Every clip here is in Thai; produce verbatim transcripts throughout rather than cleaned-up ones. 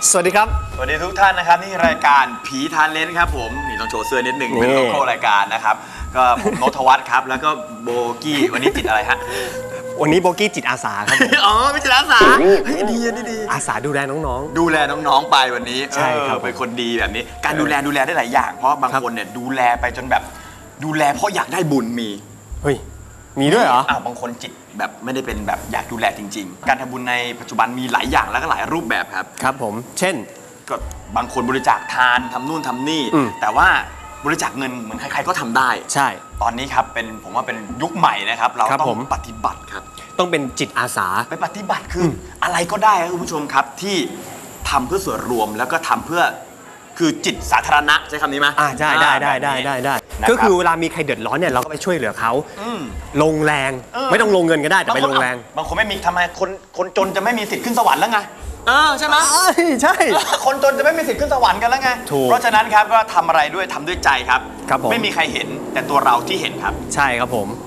สวัสดีครับสวัสดีทุกท่านนะครับนี่รายการผีทานเลนครับผมนี่ต้องโชว์เสื้อนิดหนึ่งเป็นโลโก้รายการนะครับก็ผมโนทวัฒน์ครับแล้วก็โบกี้วันนี้จิตอะไรฮะวันนี้โบกี้จิตอาสาครับอ๋อไม่จิตอาสาเฮ้ยดีนี่ดีอาสาดูแลน้องๆดูแลน้องๆไปวันนี้ใช่ครับเป็นคนดีแบบนี้การดูแลดูแลได้หลายอย่างเพราะบางคนเนี่ยดูแลไปจนแบบดูแลเพราะอยากได้บุญมีเฮ้ยมีด้วยเหรออ้าวบางคนจิตแบบไม่ได้เป็นแบบอยากดูแลจริงๆการทำบุญในปัจจุบันมีหลายอย่างแล้วก็หลายรูปแบบครับครับผมเช่นก็บางคนบริจาคทานทำนู่นทำนี่แต่ว่าบริจาคเงินเหมือนใครๆก็ทำได้ใช่ตอนนี้ครับเป็นผมว่าเป็นยุคใหม่นะครับเราต้องปฏิบัติครับต้องเป็นจิตอาสาไปปฏิบัติคืออะไรก็ได้ครับคุณผู้ชมครับที่ทำเพื่อส่วนรวมแล้วก็ทำเพื่อคือจิตสาธารณะใช้คำนี้ไหมอ่าได้ได้ได้ได้ได้ได้ก็คือเวลามีใครเดือดร้อนเนี่ยเราก็ไปช่วยเหลือเขาลงแรงไม่ต้องลงเงินก็ได้แต่ไปลงแรงบางคนไม่มีทำไมคนคนจนจะไม่มีสิทธิ์ขึ้นสวรรค์แล้วไงเออใช่ไหมใช่คนจนจะไม่มีสิทธิ์ขึ้นสวรรค์กันแล้วไงเพราะฉะนั้นครับก็ทำอะไรด้วยทำด้วยใจครับไม่มีใครเห็นแต่ตัวเราที่เห็นครับใช่ครับผม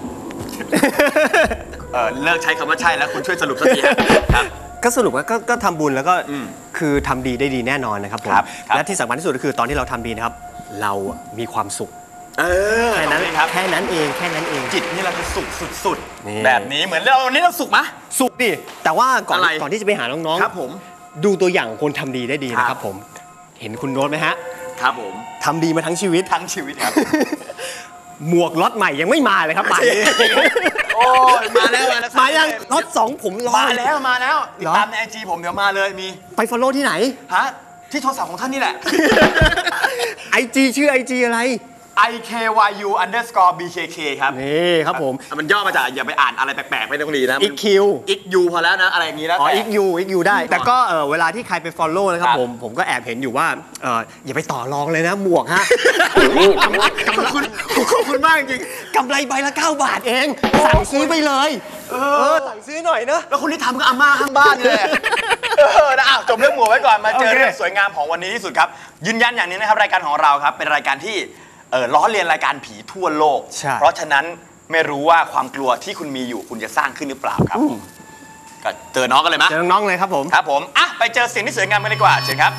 เออเลิกใช้คำว่าใช่แล้วคุณช่วยสรุปสักทีครับก็สรุปว่าก็ทำบุญแล้วก็คือทำดีได้ดีแน่นอนนะครับผมและที่สำคัญที่สุดก็คือตอนที่เราทำดีนะครับเรามีความสุขแค่นั้นครับแค่นั้นเองแค่นั้นเองจิตนี่เราจะสุขสุดๆแบบนี้เหมือนเรานี่เราสุขไหมสุขดิแต่ว่าก่อนก่อนที่จะไปหาน้องๆครับผมดูตัวอย่างคนทำดีได้ดีนะครับผมเห็นคุณโน้ตไหมฮะครับผมทำดีมาทั้งชีวิตทั้งชีวิตครับหมวกล็อตใหม่ยังไม่มาเลยครับป่านนี้โอ้ยมาแล้วมาแล้วมายังล็อตสองผมรอมาแล้วมาแล้วติดตามในไอจีผมเดี๋ยวมาเลยมีไปฟอลโล่ที่ไหนฮะที่โทรศัพท์ของท่านนี่แหละไอจีชื่อไอจีอะไรไอ เค วาย ยู underscore บี เค เค ครับนี่ครับผมมันย่อมาจากอย่าไปอ่านอะไรแปลกๆไม่ต้องรีนะอีกคิวอีกยูพอแล้วนะอะไรอย่างนี้แล้วอ๋ออีกยูอีกยูได้แต่ก็เวลาที่ใครไป follow นะครับผมผมก็แอบเห็นอยู่ว่าอย่าไปต่อรองเลยนะหมวกฮะขอบคุณขอบคุณมากจริงกำไรใบละเก้าบาทเองสั่งซื้อไปเลยเออสั่งซื้อหน่อยนะแล้วคนที่ทำก็อาม่าข้างบ้านเลยเออนะจบเรื่องหมวกไว้ก่อนมาเจอเรื่องสวยงามของวันนี้ที่สุดครับยืนยันอย่างนี้นะครับรายการของเราครับเป็นรายการที่เออล้อเลียนรายการผีทั่วโลกเพราะฉะนั้นไม่รู้ว่าความกลัวที่คุณมีอยู่คุณจะสร้างขึ้นหรือเปล่าครับก็เจอน้องกันเลยมั้ยเจอน้องเลยครับผมครับผมอ่ะไปเจอสิ่งที่สวยงามกันดีกว่าเชิญครับ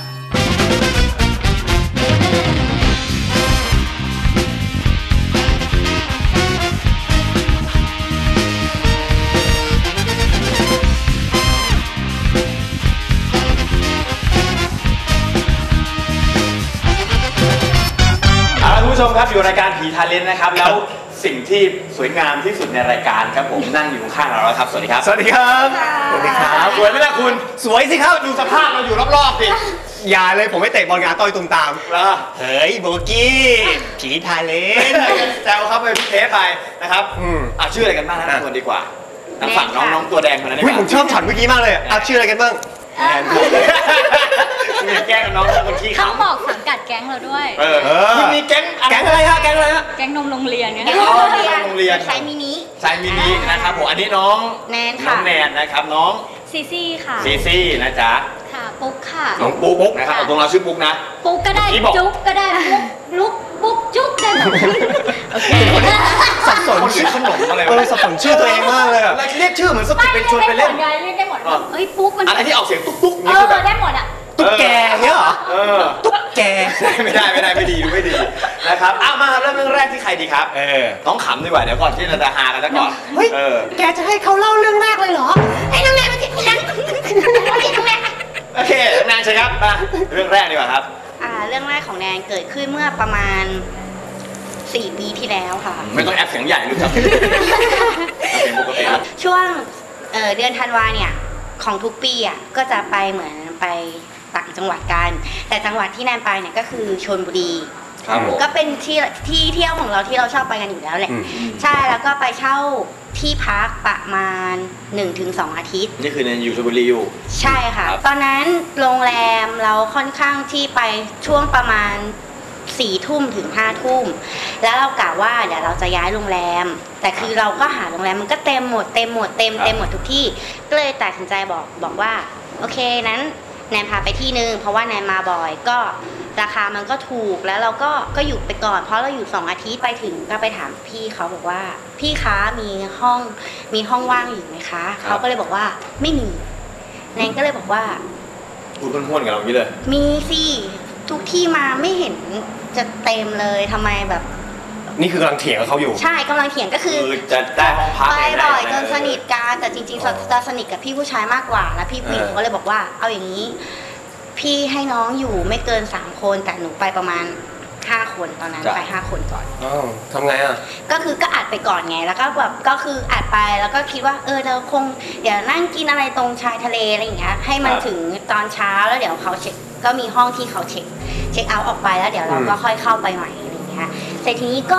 คุณผู้ชมครับอยู่รายการผีทาเลนต์นะครับแล้วสิ่งที่สวยงามที่สุดในรายการครับผมนั่งอยู่ข้างเราแล้วครับสวัสดีครับสวัสดีครับสวัสดีครับสวยไหมล่ะคุณสวยสิครับดูสภาพเราอยู่รอบๆสิอย่าเลยผมไม่เตะบอลงาต้อยตุ่มตามเฮ้ยโบกี้ผีทาเลนต์แซวเข้าไปเทปไปนะครับอ่ะชื่ออะไรกันบ้างนะคนดีกว่าฝั่งน้องๆตัวแดงคนนั้นดีกว่าผมชอบช็อตเมื่อกี้มากเลยอ่ะชื่ออะไรกันบ้างแอนแกล้งกับน้องคนขี้เขาบอกสังกัดแก๊งเราด้วยเออคุณมีแก๊งแก๊งอะไรฮะแก๊งอะไรฮะแก๊งนมโรงเรียนไงแก๊งนมโรงเรียนสายมินิสายมินินะครับผมอันนี้น้องแนนค่ะน้องแนนนะครับน้องซีซี่ค่ะซีซี่นะจ๊ะค่ะปุ๊กค่ะน้องปุ๊กนะครับตรงเราชื่อปุ๊กนะปุ๊กก็ได้จุ๊กก็ได้ปุ๊กลุกปุ๊กจุ๊กได้หมดโอเคสับสนชื่อขนมอะไรเออสับสนชื่อตัวเองมากเลยเรียกชื่อเหมือนสกิปเป็นชวนไปเล่นเรียกได้หมดเอ้ยปุ๊กมันอะไรที่ออกเสียงตุ๊กตุ๊กนี่คือแบบได้หมดอ่ะตุ๊กแกเนี่ยเหรอตุ๊กแกไม่ได้ไม่ได้ไม่ดีดูไม่ดีนะครับอ้ามาเริ่มเรื่องแรกที่ใครดีครับเออน้องขำดีกว่าเดี๋ยวก่อนที่เราจะหากันซะก่อนเฮ้ยแกจะให้เขาเล่าเรื่องแรกเลยเหรอไอ้น้องแนนมาจิน้องแนนน้องแนนโอเคแนนใช่ครับมาเรื่องแรกดีกว่าครับอ่าเรื่องแรกของแนนเกิดขึ้นเมื่อประมาณสี่ปีที่แล้วค่ะไม่ต้องแอปเสียงใหญ่รู้จักปกติช่วงเดือนธันวาเนี่ยของทุกปีอ่ะก็จะไปเหมือนไปต่างจังหวัดกันแต่จังหวัดที่แนนไปเนี่ยก็คือชลบุรีก็เป็นที่ที่เที่ยวของเราที่เราชอบไปกันอยู่แล้วแหละใช่แล้วก็ไปเช่าที่พักประมาณ หนึ่งถึงสอง อาทิตย์นี่คือในอยู่ชลบุรีอยู่ใช่ค่ะตอนนั้นโรงแรมเราค่อนข้างที่ไปช่วงประมาณสี่ทุ่มถึงห้าทุ่มแล้วเรากะว่าเดี๋ยวเราจะย้ายโรงแรมแต่คือเราก็หาโรงแรมมันก็เต็มหมดเต็มหมดเต็มเต็มหมดทุกที่ก็เลยตัดสินใจบอกบอกว่าโอเคนั้นแนนพาไปที่นึงเพราะว่าแนนมาบ่อยก็ราคามันก็ถูกแล้วเราก็ก็อยู่ไปก่อนเพราะเราอยู่สองอาทิตย์ไปถึงก็ไปถามพี่เขาบอกว่าพี่คะมีห้องมีห้องว่างอยู่ไหมคะเขาก็เลยบอกว่าไม่มีแนนก็เลยบอกว่าพูดห้วนๆกับเราอย่างนี้เลยมีสิทุกที่มาไม่เห็นจะเต็มเลยทำไมแบบนี่คือกำลังเถียงกับเขาอยู่ใช่กำลังเถียงก็คือคือจะได้ห้องพักไปบ่อยจนเสนิทกันแต่จริงๆจะสนิทกับพี่ผู้ชายมากกว่าแล้วพี่ผู้หญิงก็เลยบอกว่าเอาอย่างนี้ พี่ให้น้องอยู่ไม่เกินสามคนแต่หนูไปประมาณห้าคนตอนนั้นไปห้าคนก่อนอ้าวทำไงอ่ะก็คือก็อัดไปก่อนไงแล้วก็แบบก็คืออัดไปแล้วก็คิดว่าเออเราคงเดี๋ยวนั่งกินอะไรตรงชายทะเลอะไรอย่างเงี้ยให้มันถึงตอนเช้าแล้วเดี๋ยวเขาเช็คก็มีห้องที่เขาเช็คเช็คเอาท์ออกไปแล้วเดี๋ยวเราก็ค่อยเข้าไปใหม่อะไรอย่างเงี้ยเสร็จทีนี้ก็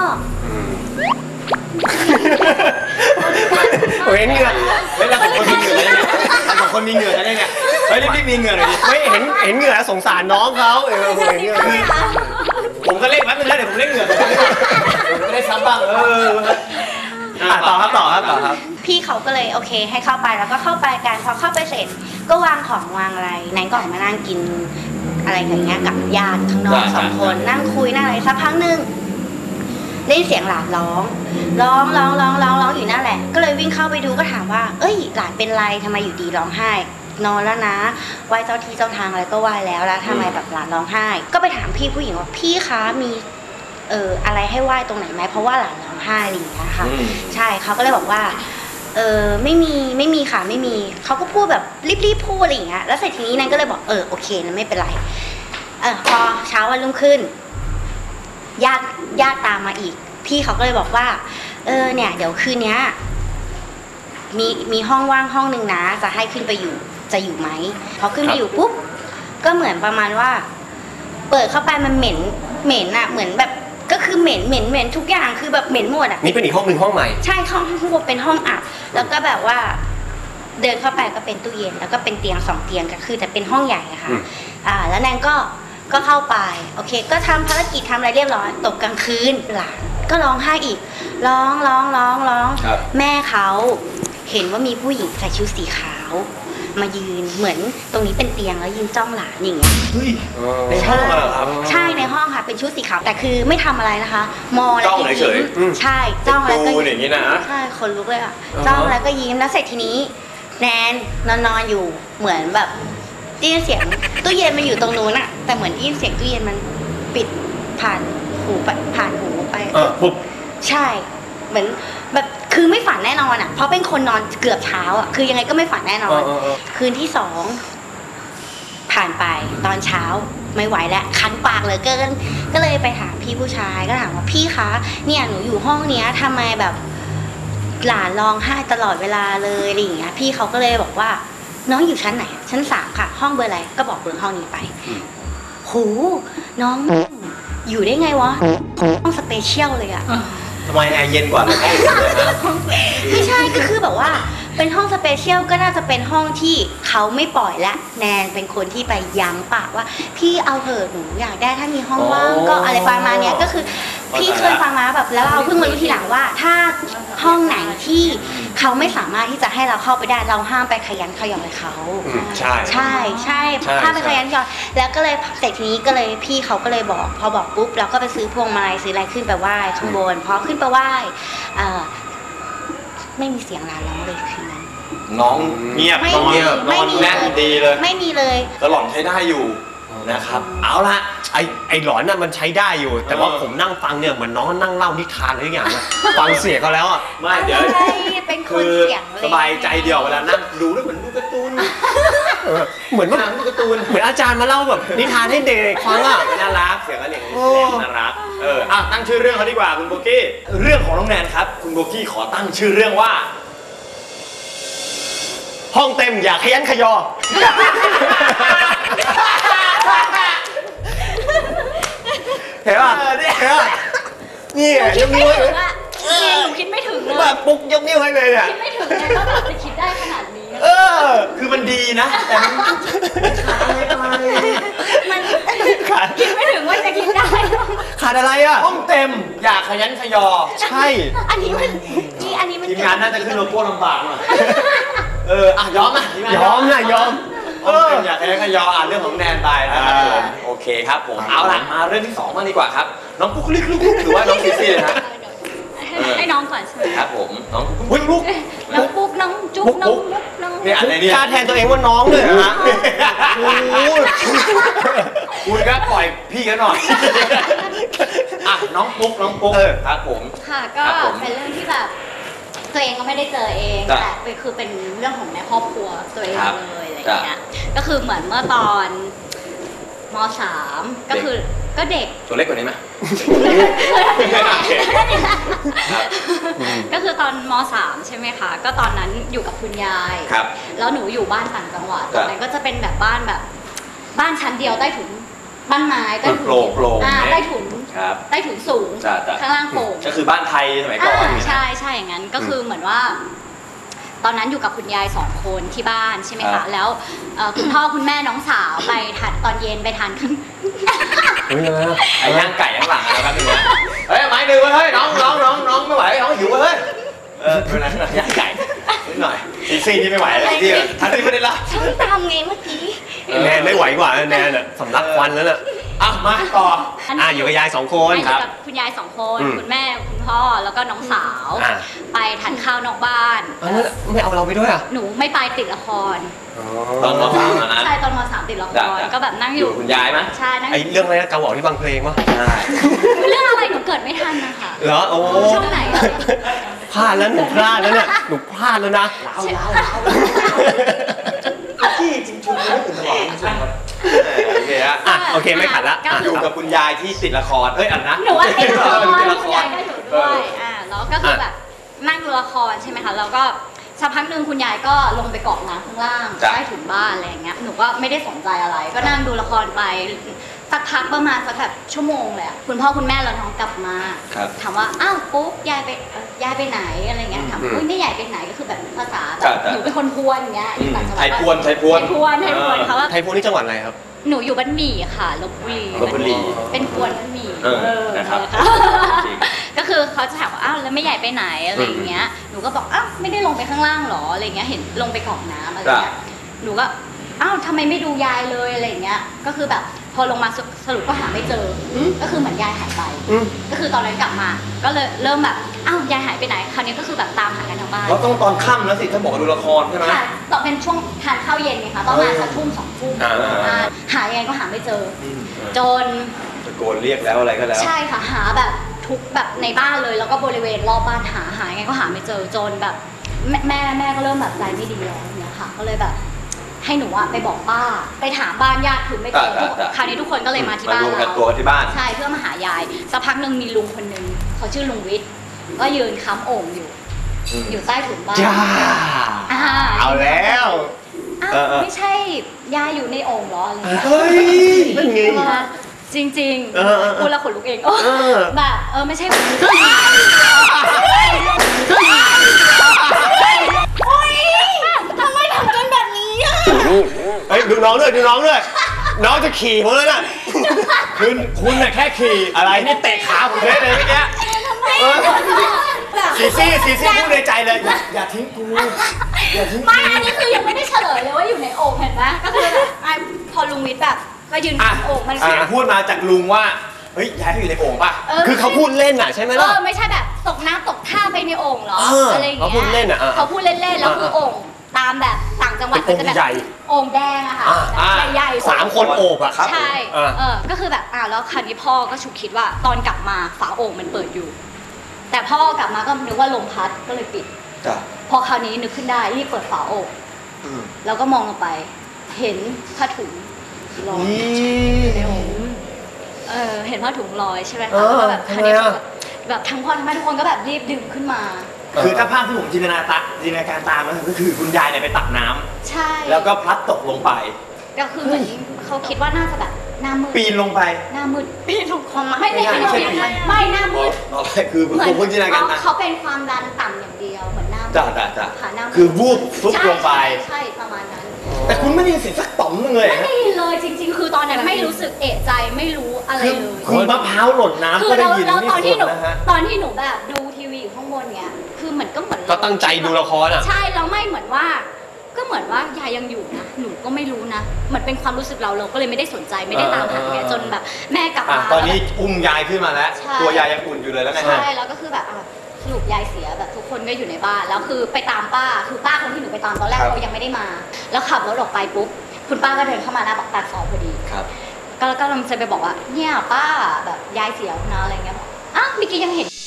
เห็นเหงื่อฮ้ยเราสองคนมีเหงื่อได้ไงเราสองคนมีเหงื่อได้ไงเฮ้ยรีบๆมีเหงื่อหน่อยดิไม่เห็นเห็นเหงื่อสงสารน้องเขาเออเห็นเหงื่อผมก็เล่นแป๊บนึงแล้วเดี๋ยวผมเล่นเหงื่อผมไม่ได้ซ้ำบ้างเออต่อครับต่อครับต่อครับพี่เขาก็เลยโอเคให้เข้าไปแล้วก็เข้าไปกันพอเข้าไปเสร็จก็วางของวางอะไรแนนก็ออกมานั่งกินอะไรอย่างเงี้ยกับญาติข้างนอกสองคนนั่งคุยนั่งอะไรสักพักหนึ่งได้ยินเสียงหลานร้องร้องร้องร้องร้องร้องอยู่นั่นแหละก็เลยวิ่งเข้าไปดูก็ถามว่าเอ้ยหลานเป็นไรทำไมอยู่ดีร้องไห้นอนแล้วนะไหว้เจ้าที่เจ้าทางอะไรก็ไหว้แล้วแล้วทำไมแบบหลานร้องไห้ก็ไปถามพี่ผู้หญิงว่าพี่คะมีเอ่ออะไรให้ไหว้ตรงไหนไหมเพราะว่าหลานร้องไห้อะไรอย่างเงี้ยค่ะใช่เขาก็เลยบอกว่าเออไม่มีไม่มีค่ะไม่มีเขาก็พูดแบบรีบๆพูดอะไรอย่างเงี้ยแล้วเสร็จทีนี้นันก็เลยบอกเออโอเคนะไม่เป็นไรเออพอเช้าวันรุ่งขึ้นญาติญาติตามมาอีกพี่เขาก็เลยบอกว่าเออเนี่ยเดี๋ยวคืนนี้มีมีห้องว่างห้องหนึ่งนะจะให้ขึ้นไปอยู่จะอยู่ไหมพอขึ้นไปอยู่ปุ๊บก็เหมือนประมาณว่าเปิดเข้าไปมันเหม็นเหม็นอะเหมือนแบบก็คือเหม็นเหม็นเหม็นทุกอย่างคือแบบเหม็นหมดอะนี่เป็นอีกห้องหนึ่งห้องใหม่ใช่ห้องห้องเป็นห้องอับแล้วก็แบบว่าเดินเข้าไปก็เป็นตู้เย็นแล้วก็เป็นเตียงสองเตียงก็คือแต่เป็นห้องใหญ่อะค่ะอ่าแล้วแนนก็ก็เข้าไปโอเคก็ทำภารกิจทำอะไรเรียบร้อยตกกลางคืนหลานก็ร้องไห้อีกร้องร้องร้องร้องแม่เขาเห็นว่ามีผู้หญิงใส่ชุดสีขาวมายืนเหมือนตรงนี้เป็นเตียงแล้วยืนจ้องหลานอย่างเงี้ยในห้องเหรอครับใช่ในห้องค่ะเป็นชุดสีขาวแต่คือไม่ทำอะไรนะคะมองแล้วจ้องเฉยใช่จ้องแล้วก็ดูอย่างนี้นะใช่คนลุกเลยอ่ะจ้องแล้วก็ยิ้มแล้วเสร็จทีนี้แนนนอนนอนอยู่เหมือนแบบได้ยินเสียงตู้เย็นมันอยู่ตรงนู้นอะแต่เหมือนได้ยินเสียงตู้เย็นมันปิดผ่านหูไปผ่านหูไปเออปุ๊บใช่เหมือนแบบคือไม่ฝันแน่นอนอะเพราะเป็นคนนอนเกือบเช้าอะคือยังไงก็ไม่ฝันแน่นอนคืนที่สองผ่านไปตอนเช้าไม่ไหวแล้วคันปากเหลือเกินก็เลยไปถามพี่ผู้ชายก็ถามว่าพี่คะเนี่ยหนูอยู่ห้องเนี้ยทำไมแบบหลานร้องไห้ตลอดเวลาเลยอะไรอย่างเงี้ยพี่เขาก็เลยบอกว่าน้องอยู่ชั้นไหนชั้นสามค่ะห้องเบอร์อะไรก็บอกเบอร์ห้องนี้ไปโหน้องอยู่ได้ไงวะห้องสเปเชียลเลยอะทำไมแอร์เย็นกว่าเลยไม่ใช่ก็คือแบบว่าเป็นห้องสเปเชียลก็น่าจะเป็นห้องที่เขาไม่ปล่อยและแนนเป็นคนที่ไปย้ำปากว่าพี่เอาเถอะหนูอยากได้ถ้ามีห้องว่างก็อะไรประมาณนี้ก็คือพี่เคยฟังมาแบบแล้วเราเพิ่งมารู้ทีหลังว่าถ้าห้องไหนที่เขาไม่สามารถที่จะให้เราเข้าไปได้เราห้ามไปขยันขยอยเขาใช่ใช่ใช่ห้ามไปขยันขยอยแล้วก็เลยเสร็จทีนี้ก็เลยพี่เขาก็เลยบอกพอบอกปุ๊บเราก็ไปซื้อพวงมาลัยซื้ออะไรขึ้นไปไหว้ข้างบนพอขึ้นไปไหว้ไม่มีเสียงหลานร้องเลยคืนนั้นน้องเงียบนอนเงียบนอนแน่นดีเลยไม่มีเลยตลอดใช้ได้อยู่นะครับเอาละไอไอหลอนน่ะมันใช้ได้อยู่แต่ว่าผมนั่งฟังเนี่ยเหมือนน้องนั่งเล่านิทานอะไรอย่างเงี้ยฟังเสียงเขาแล้วอ่ะไม่เดี๋ยวเป็นคนเสียงสบายใจเดียวเวลานั่งดูแล้วเหมือนดูการ์ตูนเหมือนว่าดูการ์ตูนเหมือนอาจารย์มาเล่าแบบนิทานให้เด็กฟังอ่ะน่ารักเสียงอะไรอย่างเงี้ยน่ารักเอออ่ะตั้งชื่อเรื่องเขาดีกว่าคุณโบกี้เรื่องของน้องแนนครับคุณโบกี้ขอตั้งชื่อเรื่องว่าห้องเต็มอย่าขยันขยอเห็นป่ะเห็นป่ะนี่ยกนิ้วให้เลยหนูคิดไม่ถึงเลยแบบปุ๊กยกนิ้วให้เลยเนี่ยคิดไม่ถึงเลยว่าแบบจะคิดได้ขนาดนี้เออคือมันดีนะแต่มันขาดอะไรมันขาดคิดไม่ถึงว่าจะคิดได้ขาดอะไรอ่ะห้องเต็มอย่าขยันขยอใช่อันนี้มันนี่อันนี้มันทีมงานน่าจะขึ้นโลโก้ลำบากหน่อยเอออ่ะยอมนะยอมนะยอมเอออยากให้ขยออ่านเรื่องของแนนไปนะครับผมโอเคครับผมเอาล่ะมาเรื่องที่สองมาดีกว่าครับน้องปุ๊กลิกลุกหรือว่าน้องซีซี่นะให้น้องก่อนใช่ไหมครับผมน้องอุ้ยลูกน้องปุ๊กน้องจุ๊บน้องมุกน้องเนี่ยอะไรเนี่ยกล้าแทนตัวเองว่าน้องเลยเหรอฮะโอ้โหคุณก็ปล่อยพี่กันหน่อยอ่ะน้องปุ๊กน้องปุ๊กครับผมค่ะก็ครับผมเป็นเรื่องที่แบบตัวเองก็ไม่ได้เจอเองจ้ะแต่เป็นคือเป็นเรื่องของในครอบครัวตัวเองครับเลยอะไรอย่างเงี้ยก็คือเหมือนเมื่อตอนมสามก็คือก็เด็กตัวเล็กกว่านี้ไหมก็คือตอนมสามใช่ไหมคะ ก็ตอนนั้นอยู่กับคุณยายครับแล้วหนูอยู่บ้านต่างจังหวัดคตรับอนนั้นก็จะเป็นแบบบ้านแบบ บ้านชั้นเดียวใต้ถุนบ้านไม้ใต้ถุนโปร่งโปร่งอ่าไหมใต้ถุนครับใต้ถุนสูงจ้ะจ้ะข้างล่างโปร่งก็คือบ้านไทยสมัยก่อนอ่าเนี่ยนะใช่ใช่อย่างนั้นก็คือเหมือนว่า ตอนนั้นอยู่กับคุณยายสองคนที่บ้านใช่ไหมครัคะบแล้วเอ่อคุณพ่อคุณแม่น้องสาวไปทานตอนเย็นไปทานข้างเฮ้ยยังไงอะไอ้ย่างไก่ข้างหลังนะครับพี่เนี่ยเฮ้ยไม้หนึ่งเว้ยเฮ้ยน้องน้องน้องน้องไม่ไหวน้องหิวเว้ยเฮ้ยเออเวลาย่างไก่นิดหน่อยซีซี่นี่ไม่ไหวแล้วที่ทั้งที่ไม่ได้ละช่างตามไงเมื่อกี้แนนไม่ไหวกว่าแนนอะสำลักควันแล้วน่ะอ่ะมาต่ออ่ะอยู่กับยายสองคนอยู่ครับกับคุณยายสองคนอืมคุณแม่คุณพ่อแล้วก็น้องสาวอ่าไปทานข้าวนอกบ้านเอาแล้วไม่เอาเราไปด้วยอ่ะหนูไม่ไปติดละครตอนมสามอะนะใช่ตอนมสามติดละคจ้ะรจ้ะก็แบบนั่งออยู่ยู่กับคุณยายไหมใช่นั่งไอเรื่องอะไรนะเกาเหลาที่บางเพลงวะใช่เรื่องอะไรหนูเกิดไม่ทันนะคะเหรอโอ้ช่องไหนอะพลาดแล้วหนูพลาดแล้วเนี่ยหนูพลาดแล้วนะที่จริงๆไม่ถึงตลอดจริงๆครับโอเคฮะอ่ะโอเคไม่ขัดละก็อ่ะอยู่กับคุณยายที่ติดละครเอ้ยอันนะหนูว่าติดละครติดละคคุณรยายก็อยู่ด้วยอ่าแล้วก็คือแบบนั่งดูละครใช่ไหมคะแล้วก็สักพักหนึ่งคุณยายก็ลงไปเกาะน้ำข้างล่างจ้ะใต้ถุนบ้านอะไรอย่างเงี้ยหนูก็ไม่ได้สนใจอะไร ก็นั่งดูละครไปสักพักประมาณสักแบบชั่วโมงเลยอะคุณพ่อคุณแม่เราน้องกลับมาครับถามว่าอ้าวปุ๊บยายไปเอ่อยายไปไหนอะไรเงี้ยถามอุ้ยไม่ยายไปไหนก็คือแบบภาษาแบจ้ะบจ้ะหนูเป็นคนพวนอย่างเงี้ยอยู่ต่างจังหวัดไทยพวนไทยพวนไทยพวนไทยพวนเขาว่าไทยพูนี่จังหวัดอะไรครับหนูอยู่บ้านหมี่ค่ะลบบุรีลพบุรีเป็นกวนบ้านหมี่เออนะครับเออจริงก็คือเขาจะถามว่าอ้าวแล้วไม่ใหญ่ไปไหนอะไรอย่างเงี้ยหนูก็บอกอ้าวไม่ได้ลงไปข้างล่างหรออะไรเงี้ยเห็นลงไปกรอกน้ำอะไรเงี้ยหนูก็อ้าวทำไมไม่ดูยายเลยอะไรเงี้ยก็คือแบบพอลงมาสสรุปก็หาไม่เจออก็คือเหมือนยายหายไปอืมก็คือตอนนั้นกลับมา ก็เลยเริ่มแบบอ้าวยายหายไปไหนคราวนี้ก็คือแบบตามหากันทั้งบ้านเราต้องตอนค่ำแล้วสิถ้าบอกว่าดูละครใช่ไหมค่ะตอนเป็นช่วงทานข้าวเย็นไงคะประมาณสักทุ่มสองทุ่มอ่าอ่าหายังไงก็หาไม่เจออจนตะโกนเรียกแล้วอะไรก็แล้วใช่ค่ะหาแบบทุกแบบในบ้านเลยแล้วก็บริเวณรอบบ้านหาหายังไงก็หาไม่เจอจนแบบแม่แม่แม่ก็เริ่มแบบใจไม่ดีแล้วเนี่ยค่ะ ก็เลยแบบให้หนูอะไปบอกป้า ไปถามบ้านญาติคือไม่เจอจ้ะจ้ะจ้ะคราวนี้ทุกคนก็เลยมาที่มาบ้านรวมกันเราตัวที่บ้านใช่เพื่อมาหายายสักพักหนึ่งมีลุงคนหนึ่งเขาชื่อลุงวิทย์ก็ยืนค้ำโอ่งอยู่อืมอยู่ใต้ถุนบ้านจ้าอ่าเอาแล้วอ้าวเออเออไม่ใช่ยายอยู่ในโอ่งเหรออะไรอย่างเงี้ยเฮ้ยนั่นไงจริงเออเออๆพูดแล้วขนลุกเองเออแบบเออไม่ใช่แบบโอ๊ยทำไมทำกันแบบนี้อ่ะเฮ้ยดูน้องด้วยดูน้องด้วยน้องจะขี่ผมแล้วน่ะคุณคุณน่ะแค่ขี่อะไรนี่เตะขาผมเลยเลยเมื่อกี้เออแบบซีซี่ซีซี่พูดในใจเลยอย่าอย่าทิ้งกูอย่าทิ้งกูไม่อันนี้คือยังไม่ได้เฉลยเลยว่าอยู่ในโอ่งเห็นไหมก็คือแบบอ่ะพอลุงวิทย์แบบก็ยืนอ่ะโอ่งมันเสียงพูดมาจากลุงว่าเฮ้ยย้ายไปอยู่ในโอ่งป่ะเออคือเขาพูดเล่นอ่ะใช่ไหมเอล่ะอไม่ใช่แบบตกน้ำตกท่าไปในโอ่งเหรอเออออะไรอย่างเงี้ยเขาพูดเล่นอะอ่ะเขาพูดเล่นๆแล้วคือโอ่งตามแบบต่างจังหวัดเป็นโอ่งจะแบบใหญ่โอ่งแดงอะค่ะอ่าอ่าใหญ่ๆสามคนโอบอ่ะครับใช่เออเออก็คือแบบอ่าแล้วคราวนี้พ่อก็ฉุกคิดว่าตอนกลับมาฝาโอ่งมันเปิดอยู่ แต่พ่อกลับมาก็นึกว่าลมพัดก็เลยปิดจ้ะพอคราวนี้นึกขึ้นได้รีบเปิดฝาโอ่งอืมแล้วก็มองลงไป เห็นผ้าถุงลอยในโอ่งเออเห็นผ้าถุงลอยใช่ไหมเอคะอแล้วก็แบบคราวนี้ทำไมอะแบบทั้งพ่อทั้งแม่ทุกคนก็แบบรีบดึงขึ้นมาคือถ้าภาพที่ผมจินตนาตาจินตนาการตามก็คือคุณยายเนี่ยไปตักน้ำใช่แล้วก็พลัดตกลงไปก็คือเหมือนเขาคิดว่าน่าจะแบบหน้ามืดปีนลงไปหน้ามืดปีนลงคอมาไม่ไม่ไม่ใช่ไม่ไม่ใช่ไม่หน้ามืดตอนแรกคือผมผมจินตนาการเขานะเขาเป็นความดันต่ำอย่างเดียวเหมือนหน้ามืดจ้ะจ้ะจ้ะขาหน้ามืดคือวูบฟุบใช่ลงไปใช่ใช่ประมาณนั้นแต่คุณไม่ได้ยินเสียงสักต่อมนึงเลยไม่ฮะได้ยินเลยจริง ๆ คือตอนนั้นไม่รู้สึกเอะใจไม่รู้อะไรคือเลยคือมะพร้าวหล่นน้ำคืก็อได้เรายินเรานี่ตอนคที่นหนูนะฮะตอนที่หนูแบบดูทีวีอยู่ข้างบนเนี้ยคือเหมือนก็เหมือนก็ตั้งใจดูละครอ่ะใช่แล้วไม่เหมือนว่า ก็เหมือนว่ายายยังอยู่นะหนูก็ไม่รู้นะเหมือนเป็นความรู้สึกเราเราก็เลยไม่ได้สนใจไม่ได้ตามหาแกจนแบบแม่กลับอ่ะมาตอนนี้อุ้มยายขึ้นมาแล้วใช่ตัวยายยังอุ่นอยู่เลยแล้วไงฮะใช่แล้วก็คือแบบอ่ะสรุปยายเสียแบบทุกคนก็อยู่ในบ้านแล้วคือไปตามป้าคือป้าคนที่หนูไปตามตอนแรกเขายังไม่ได้มา แล้วขับรถออกไปปุ๊บคุณป้าก็เดินเข้ามาหน้าปากซอยพอดีครับก็ก็กำลังจะไปบอกว่าเนี่ยป้าแบบยายเสียนะอะไรเงี้ยบอกอ้าวเมื่อกี้ยังเห็น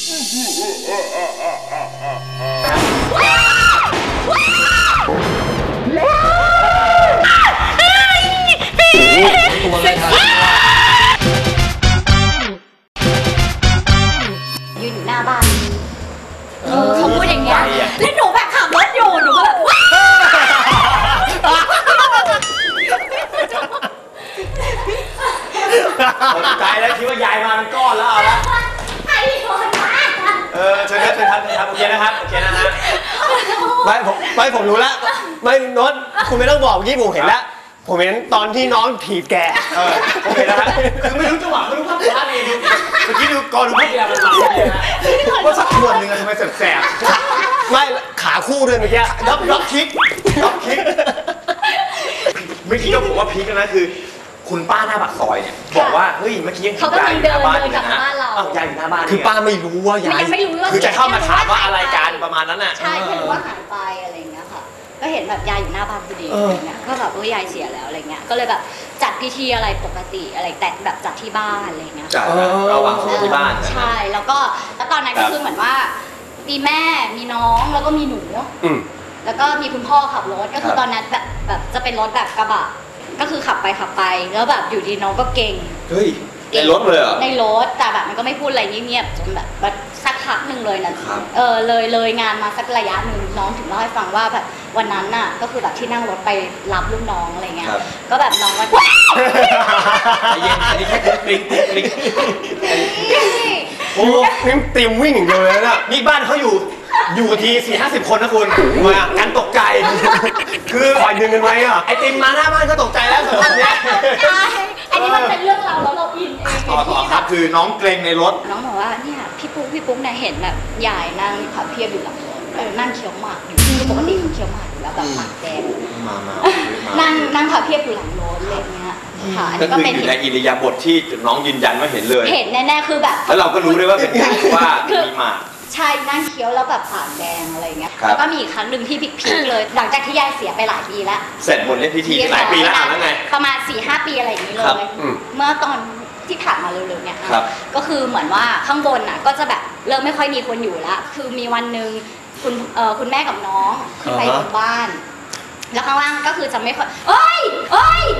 ยืนอยู่หน้าบ้านเออเขาพูดอย่างเงี้ยแล้วหนูแบบขับรถอยู่หนูก็แบบตกใจแล้วคิดว่ายายมาเป็นก้อนแล้วเอาละไอ้คนมากเออเชิญครับเชิญครับเชิญครับโอเคนะครับโอเคนะฮะไม่ผมไม่ผมรู้แล้วไม่โน้ตคุณไม่ต้องบอกเมื่อกี้ผมเห็นแล้วผมเห็นตอนที่น้องถีบแกเออโอเคนะฮะคือไม่รู้จังหวะไม่รู้ภาพช้าเลยดูเมื่อกี้ดูก่อนดูภาพเดียวมันมันเลยนะว่าสักขวดหนึ่งทำไมแสบๆไม่ขาคู่ด้วยเมื่อกี้ยับยับคิกยับคิกเมื่อกี้ก็บอกว่าพีคนะคือคุณป้าหน้าปากซอยเนี่ยบอกว่าเฮ้ยเมื่อกี้ยังเขากำลังเดินเดินกลับบ้านเราอ้าวยายอยู่หน้าบ้านคือป้าไม่รู้ว่ายายไม่รู้ว่าคือจะเข้ามาถามว่าอะไรกันประมาณนั้นน่ะใช่แค่รู้ว่าหายไปอะไรอย่างเงี้ยค่ะก็เห็นแบบยายอยู่หน้าบ้านพอดีอะไรเงี้ยก็แบบว่ายายเสียแล้วอะไรเงี้ยก็เลยแบบจัดพิธีอะไรปกติอะไรแต่แบบจัดที่บ้านอะไรเงี้ยจัดระหว่างคนที่บ้านใช่แล้วก็แล้วตอนนั้นก็คือเหมือนว่ามีแม่มีน้องแล้วก็มีหนูแล้วก็มีคุณพ่อขับรถก็คือตอนนั้นแบบแบบจะเป็นรถแบบกระบะก็คือขับไปขับไปแล้วแบบอยู่ดีน้องก็เก่งเฮ้ยในรถเลยเหรอในรถแต่แบบมันก็ไม่พูดอะไรเงียบๆจนแบบสักพักหนึ่งเลยนะเออเลยเลยงานมาสักระยะหนึ่งน้องถึงเล่าให้ฟังว่าแบบวันนั้นน่ะก็คือแบบที่นั่งรถไปรับลูกน้องอะไรเงี้ยก็แบบน้องก็เย็นอันนี้แค่กริ๊งกริ๊งกริ๊งโอ้นี่เตรียมวิ่งอย่างเดียวเลยนะนี่บ้านเขาอยู่อยู่ทีสี่ห้าสิบคนนะคุณมากันตกใจคือคอยดึงกันไว้อะไอติมมาหน้าบ้านก็ตกใจแล้วสำหรับเนี้ยอันนี้มันเป็นเรื่องเราแล้วเราอินเองต่อต่อครับคือน้องเกรงในรถน้องบอกว่าเนี่ยพี่ปุ๊กพี่ปุ๊กเนี่ยเห็นแบบยายนั่งผับเพียบอยู่หลังรถนั่งเคี้ยวหมากอยู่ซึ่งปกติเขาเคี้ยวหมากอยู่แล้วแบบปากแดงมามานั่งนั่งผับเพียบอยู่หลังรถอะไรเงี้ยค่ะอันนี้ก็เป็นอยู่ในอิริยาบถที่น้องยืนยันว่าเห็นเลยเห็นแน่ๆคือแบบแล้วเราก็รู้ด้วยว่าเป็นการว่ามีหมากใช่นั่งเคี้ยวแล้วแบบปากแดงอะไรเงี้ยแล้วก็มีอีกครั้งหนึ่งที่พีคเลยหลังจากที่ยายเสียไปหลายปีแล้วเสร็จหมดเล่นพิธีหลายปีแล้วแล้วไงประมาณ สี่ห้า ปีอะไรอย่างนี้เลยเมื่อตอนที่ผ่านมาเร็วๆเนี่ยก็คือเหมือนว่าข้างบนน่ะก็จะแบบเริ่มไม่ค่อยมีคนอยู่แล้วคือมีวันหนึ่งคุณเอ่อคุณแม่กับน้องขึ้นไปบนบ้านแล้วข้างล่างก็คือจะไม่ค่อยเอ้ยเอ้ย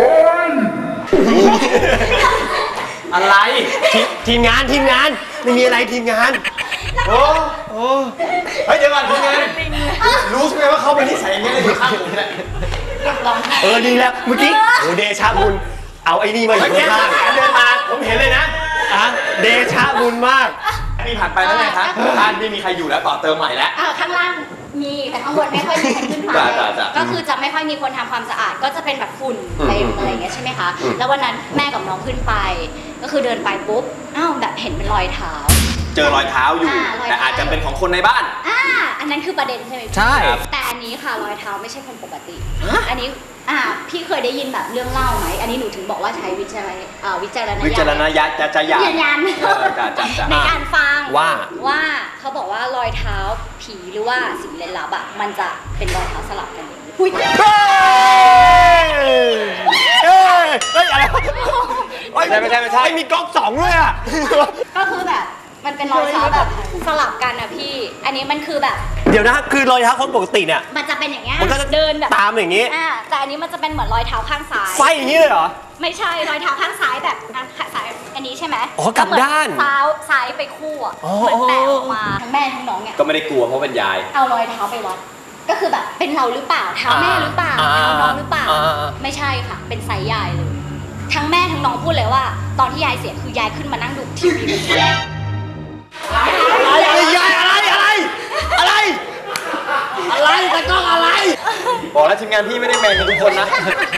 อะไรทีมงานทีมงานไม่มีอะไรทีมงานโอ้โหเฮ้ยเดี๋ยวก่อนทีมงานรู้ใช่ไหมว่าเขาเป็นนิสัยอย่างนี้เลยอยู่ข้างผมเนี่ยเออดีแล้วเมื่อกี้โอ้เดชะบุญเอาไอ้นี่มาอยู่ข้างเดินมาผมเห็นเลยนะอ่ะเดชะบุญมากมีผ่านไปแล้วไงครับบ้านไม่มีใครอยู่แล้วต่อเติมใหม่แล้วข้างล่างมีแต่ข้างบนไม่ค่อยมีคนขึ้นไปก็คือจะไม่ค่อยมีคนทำความสะอาดก็จะเป็นแบบฝุ่นเต็มอะไรอย่างเงี้ยใช่ไหมคะแล้ววันนั้นแม่กับน้องขึ้นไปก็คือเดินไปปุ๊บอ้าวแบบเห็นเป็นรอยเท้าเจอรอยเท้าอยู่แต่อาจจะเป็นของคนในบ้านอ่าอันนั้นคือประเด็นใช่ไหมใช่แต่อันนี้ค่ะรอยเท้าไม่ใช่คนปกติอันนี้อ่าพี่เคยได้ยินแบบเรื่องเล่าไหมอันนี้หนูถึงบอกว่าใช้วิจารณอ่าวิจารณญาณวิจารณญาณจะจะยืนยันในการฟังว่าว่าเขาบอกว่ารอยเท้าผีหรือว่าสิ่งลี้ลับอ่ะมันจะเป็นรอยเท้าสลับกันอุ้ยเฮ้ยเฮ้ยอะไรไม่ใช่ไม่ใช่ไม่ใช่ไม่มีก๊อกสองด้วยอ่ะก็คือแบบมันเป็นรอยเท้าแบบสลับกันอะพี่อันนี้มันคือแบบเดี๋ยวนะคือรอยเท้าคนปกติเนี่ยมันจะเป็นอย่างเงี้ยมันก็จะเดินแบบตามอย่างงี้อ่าแต่อันนี้มันจะเป็นเหมือนรอยเท้าข้างซ้ายไฟอย่างนี้เลยเหรอไม่ใช่รอยเท้าข้างซ้ายแบบซ้ายอันนี้ใช่ไหมอ๋อกลับด้านซ้ายซ้ายไปคู่อะเหมือนแตะออกมาทั้งแม่ทั้งน้องเนี่ยก็ไม่ได้กลัวเพราะเป็นยายเอารอยเท้าไปวัดก็คือแบบเป็นเราหรือเปล่าเท้าแม่หรือเปล่าเท้าน้องหรือเปล่าไม่ใช่ค่ะเป็นไซส์ยายเลยทั้งแม่ทั้งน้องพูดเลยว่าตอนที่ยายเสียคือยายขึ้นมานั่งดูทีวีเป็นคนแรกอะไรยายอะไรอะไรอะไรอะไรตะก้องอะไรบอกแล้วทีมงานพี่ไม่ได้แบ่งกันทุกคนนะ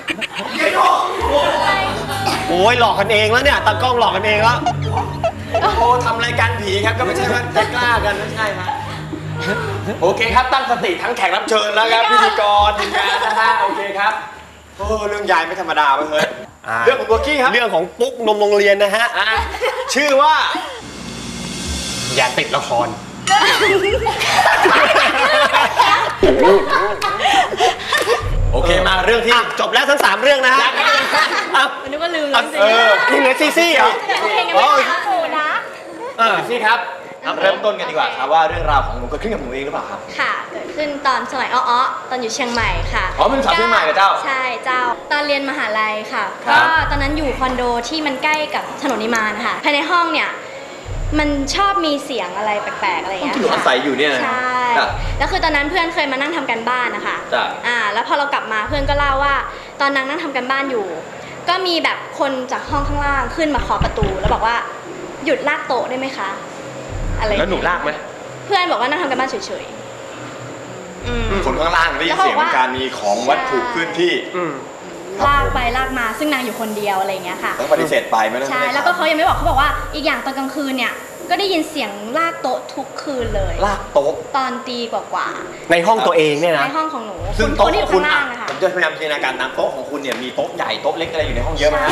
โอ้ยหลอกกันเองแล้วเนี่ยตะก้องหลอกกันเองแล้วโอ้ทำรายการผีครับก็ไม่ใช่ว่าจะกล้ากันไม่ใช่ครับโอเคครับตั้งสติทั้งแขกรับเชิญแล้วครับพิธีกรทีมงานนะฮะโอเคครับโอ้เรื่องยายไม่ธรรมดาเฮ้ยเรื่องของบัวกี้ครับเรื่องของปุ๊กนมโรงเรียนนะฮะชื่อว่าอย่าติดละครโอเคมาเรื่องที่อ่ะจบแล้วทั้งสามเรื่องนะฮะอ่ะนึกว่าลืมแล้วจริงเออนี่เหลือซีซี่เหรอๆเพลงยังไม่ได้โอ้นะเออซี่ครับเริ่มต้นกันดีกว่าครับว่าเรื่องราวของหนูเกิดขึ้นกับหนูเองหรือเปล่าครับค่ะเกิดขึ้นตอนสมัยอ้อๆตอนอยู่เชียงใหม่ค่ะอ๋อเป็นสาวเชียงใหม่เหรอเจ้าใช่เจ้าตอนเรียนมหาลัยค่ะครัก็บตอนนั้นอยู่คอนโดที่มันใกล้กับถนนนิมานค่ะภายในห้องเนี่ยมันชอบมีเสียงอะไรแปลกๆอะไรอย่างเงี้ยที่หนูอาศัยอยู่เนี่ยนะใช่ครับแล้วคือตอนนั้นเพื่อนเคยมานั่งทำกันบ้านนะคะจ้ะอ่าแล้วพอเรากลับมาเพื่อนก็เล่าว่า ตอนนางนั่งทำกันบ้านอยู่ ก็มีแบบคนจากห้องข้างล่างขึ้นมาเคาะประตู แล้วบอกว่าหยุดลากโต๊ะได้ไหมคะอะไรอย่างแล้วเงี้ยหนูลากไหมเพื่อนบอกว่านั่งทำกันบ้านเฉยๆอืมคนข้างล่างได้ยินเสียงเหมือนการมีของวัตถุเคลื่อนที่อืมลากไปลากมาซึ่งนางอยู่คนเดียวอะไรอย่างเงี้ยค่ะต้องปฏิเสธไปไม่ได้ใช่แล้วก็เขายังไม่บอกเขาบอกว่าอีกอย่างตอนกลางคืนเนี่ยก็ได้ยินเสียงลากโต๊ะทุกคืนเลยลากโต๊ะตอนตีกว่าในห้องตัวเองเนี่ยๆนะในห้องของหนูซึ่งคโต๊ะนที่ขอองยู่คุณข้างล่างอ่ะนะคะผมจะพยายามจินตนาการตามโต๊ะของคุณเนี่ยมีโต๊ะใหญ่โต๊ะเล็กอะไรอยู่ในห้องเยอะไหมฮะ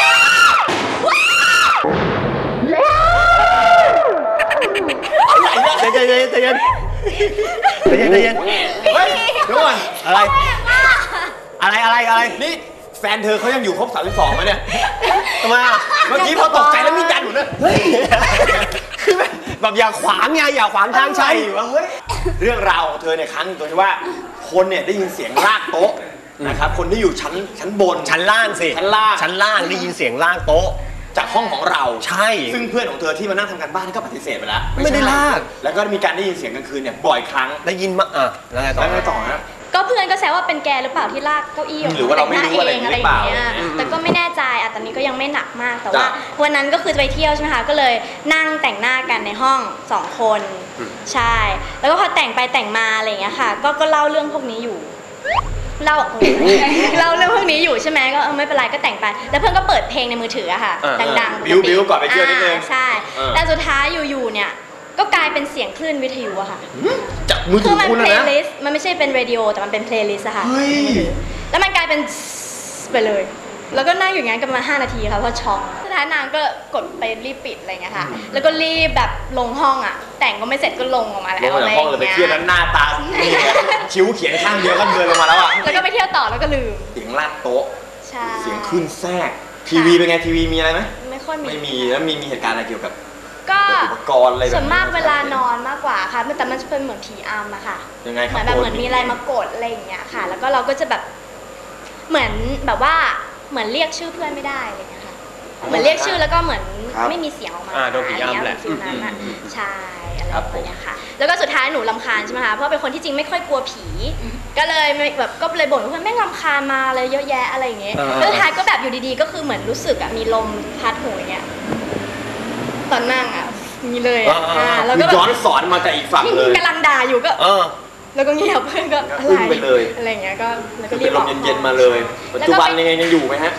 ใจเย็นใจเย็นใจเย็นใจเย็นใจเย็นเฮ้ยเดี๋ยวก่อนอะไร อะไรอะไรอะไรนี่แฟนเธอเขายังอยู่ครบสามสิบสองไหมเนี่ยทำไมอ่ะเมื่อกี้พอตกใจแล้วมีดันหนูนะเฮ้ยคือแบบแบบอย่าขวางไงอย่าขวางทางใช่อยู่ว่าเฮ้ยเรื่องราวของเธอเนี่ยครั้งหนึ่งตรงที่ว่าคนเนี่ยได้ยินเสียงลากโต๊ะนะครับคนที่อยู่ชั้นชั้นบนชั้นล่างสิชั้นล่างชั้นล่างได้ยินเสียงล่างโต๊ะจากห้องของเราใช่ซึ่งเพื่อนของเธอที่มานั่งทำการบ้านก็ปฏิเสธไปแล้วไม่ได้ลากแล้วก็มีการได้ยินเสียงกลางคืนเนี่ยบ่อยครั้งได้ยินมาอ่ะแล้วไงต่อแล้วไงต่อนะก็เพื่อนก็แซวว่าเป็นแกหรือเปล่าที่ลากเก้าอี้ออกหรือว่าเราไม่รู้อะไรแต่งหน้าเองอะไรหรือเปล่าอย่างเงี้ยอืมแต่ก็ไม่แน่ใจอ่ะตอนนี้ก็ยังไม่หนักมากแต่ว่าจ้ะวันนั้นก็คือจะไปเที่ยวใช่ไหมคะก็เลยนั่งแต่งหน้ากันในห้องสองคนใช่ แล้วก็พอแต่งไปแต่งมาอะไรอย่างเงี้ยค่ะ ก็ก็เล่าเรื่องพวกนี้อยู่ เล่า เล่าเรื่องพวกนี้อยู่ใช่ไหมก็เออไม่เป็นไรก็แต่งไป แล้วเพื่อนก็เปิดเพลงในมือถืออะค่ะอ่าดังๆบิ้วบิ้วก่อนไปเที่ยวนิดนึงอ่าใช่อ่าแต่สุดท้ายอยู่ๆเนี่ยก็กลายเป็นเสียงคลื่นวิทยุอะค่ะจากมือถืคือ อมันคุณเพลนะย์ลิสต์มันไม่ใช่เป็นเรดิโอแต่มันเป็นเพลย์ลิสต์อะค่ะเฮ้ยแล้วมันกลายเป็นไปเลย แล้วก็นั่งอยู่อย่างนั้นกันประมาณห้านาทีค่ะเพราะช็อกสุดท้ายนางก็กดไปรีบปิดอะไรเงี้ยค่ะ แล้วก็รีบแบบลงห้องอะแต่งก็ไม่เสร็จก็ลงออกมาแล้วลงมาจากห้องเลยไปเที่ยวนั้นหน้าตานี่ไงคิ้วเขียนข้างเดียวก็เดินลงมาแล้วอ่ะแล้วก็ไปเที่ยวต่อแล้วก็ลืมเสียงลากโต๊ะใช่เสียงขึ้นแทรกทีวีเป็นไงทีวีมีอะไรไหมไม่ค่อยมีไม่มีแล้วมีมีเหตุการณ์อะไรเกี่ยวกับก็อุปกรณ์อะไรแบบส่วนมากเวลานอนมากกว่าค่ะแต่มันจะเป็นเหมือนผีอำอะค่ะยังไงคเหรับมือนแบบเหมือนมีอะไรมากดอะไรอย่างเงี้ยค่ะ แล้วก็เราก็จะแบบเหมือนแบบว่าเหมือนเรียกชื่อเพื่อนไม่ได้อะไรเงี้ยค่ะ เหมือนเรียกชื่อแล้วก็เหมือนไม่มีเสียงออกมาอ่าโดนผีอำแหละฟิลนั้นอะใช่อะไรแบบเนี้ยค่ะ แล้วก็สุดท้ายหนูรำคาญใช่ไหมคะเพราะเป็นคนที่จริงไม่ค่อยกลัวผี ก็เลยแบบก็เลยบ่นว่าเพื่อนแม่งรำคาญมาเลยเยอะแยะอะไรอย่างเงี้ยแล้วสุดท้ายก็แบบอยู่ดีๆ ก็คือเหมือนรู้สึกอะมีลมพัดหูอย่างเงี้ยตอนนั่งอะมีเลยอะอ่าแล้วก็คือย้อนสอนมาจากอีกฝั่งเลยกำลังด่าอยู่ก็เออแล้วก็เงียบเพื่อนก็อะไรขึ้นไปเลยอะไรอย่างเงี้ยก็แล้วก็ก็รีเป็บนลออมกเย็นๆมาเลย ปัจจุบันยังไงยังอยู่ไหมฮะ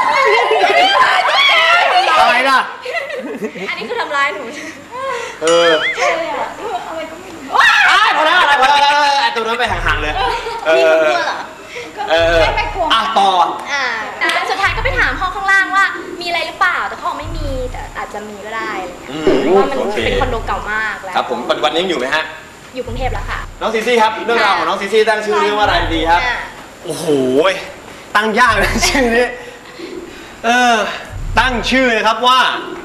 อะไรล่ะอันนี้คือทำร้ายหนูเออใช่เลยอะอะไรก็ไม่รู้อ้ายพอแล้วอะไรพอแล้วไอ้ตัวนั้นไปห่างๆเลย เอพี่อกลัวเหรอเออไม่กลัวอ่ะต่ออ่าแต่สุดท้ายก็ไปถามห้องข้างล่างว่ามีอะไรหรือเปล่าแต่เขาบอกไม่มีแต่อาจจะมีก็ได้อะไรเงี้ยอืมเพราะว่ามันโอเคเป็นคอนโดเก่ามากแล้วครับผมปัจจุบันนี้ยังอยู่ไหมฮะอยู่กรุงเทพแล้วค่ะน้องซีซี่ครับ เรื่องราวของน้องซีซี่ตั้งชื่อเรื่องว่าอะไรดีครับอ่าโอ้โห ตั้งยากนะชื่อนี้เออ ตั้งชื่อเลยครับว่า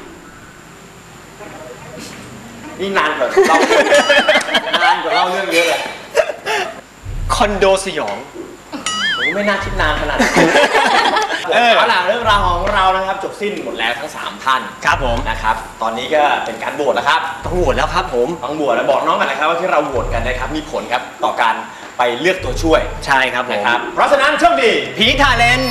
นี่นานกว่าเรานานกว่าเล่าเรื่องเยอะเลยคอนโดสยองผมก็ไม่น่าคิดนานขนาดนั้นเออเอาล่ะเรื่องราวของเรานะครับจบสิ้นหมดแล้วทั้งสามท่านครับผมนะครับ ตอนนี้ก็เป็นการโหวตแล้วครับต้องโหวตแล้วครับผมต้องโหวตแล้วบอกน้องกันนะครับว่าที่เราโหวตกันนะครับมีผลครับต่อการไปเลือกตัวช่วยใช่ครับผมนะครับ เพราะฉะนั้นโชคดีผีทาเลน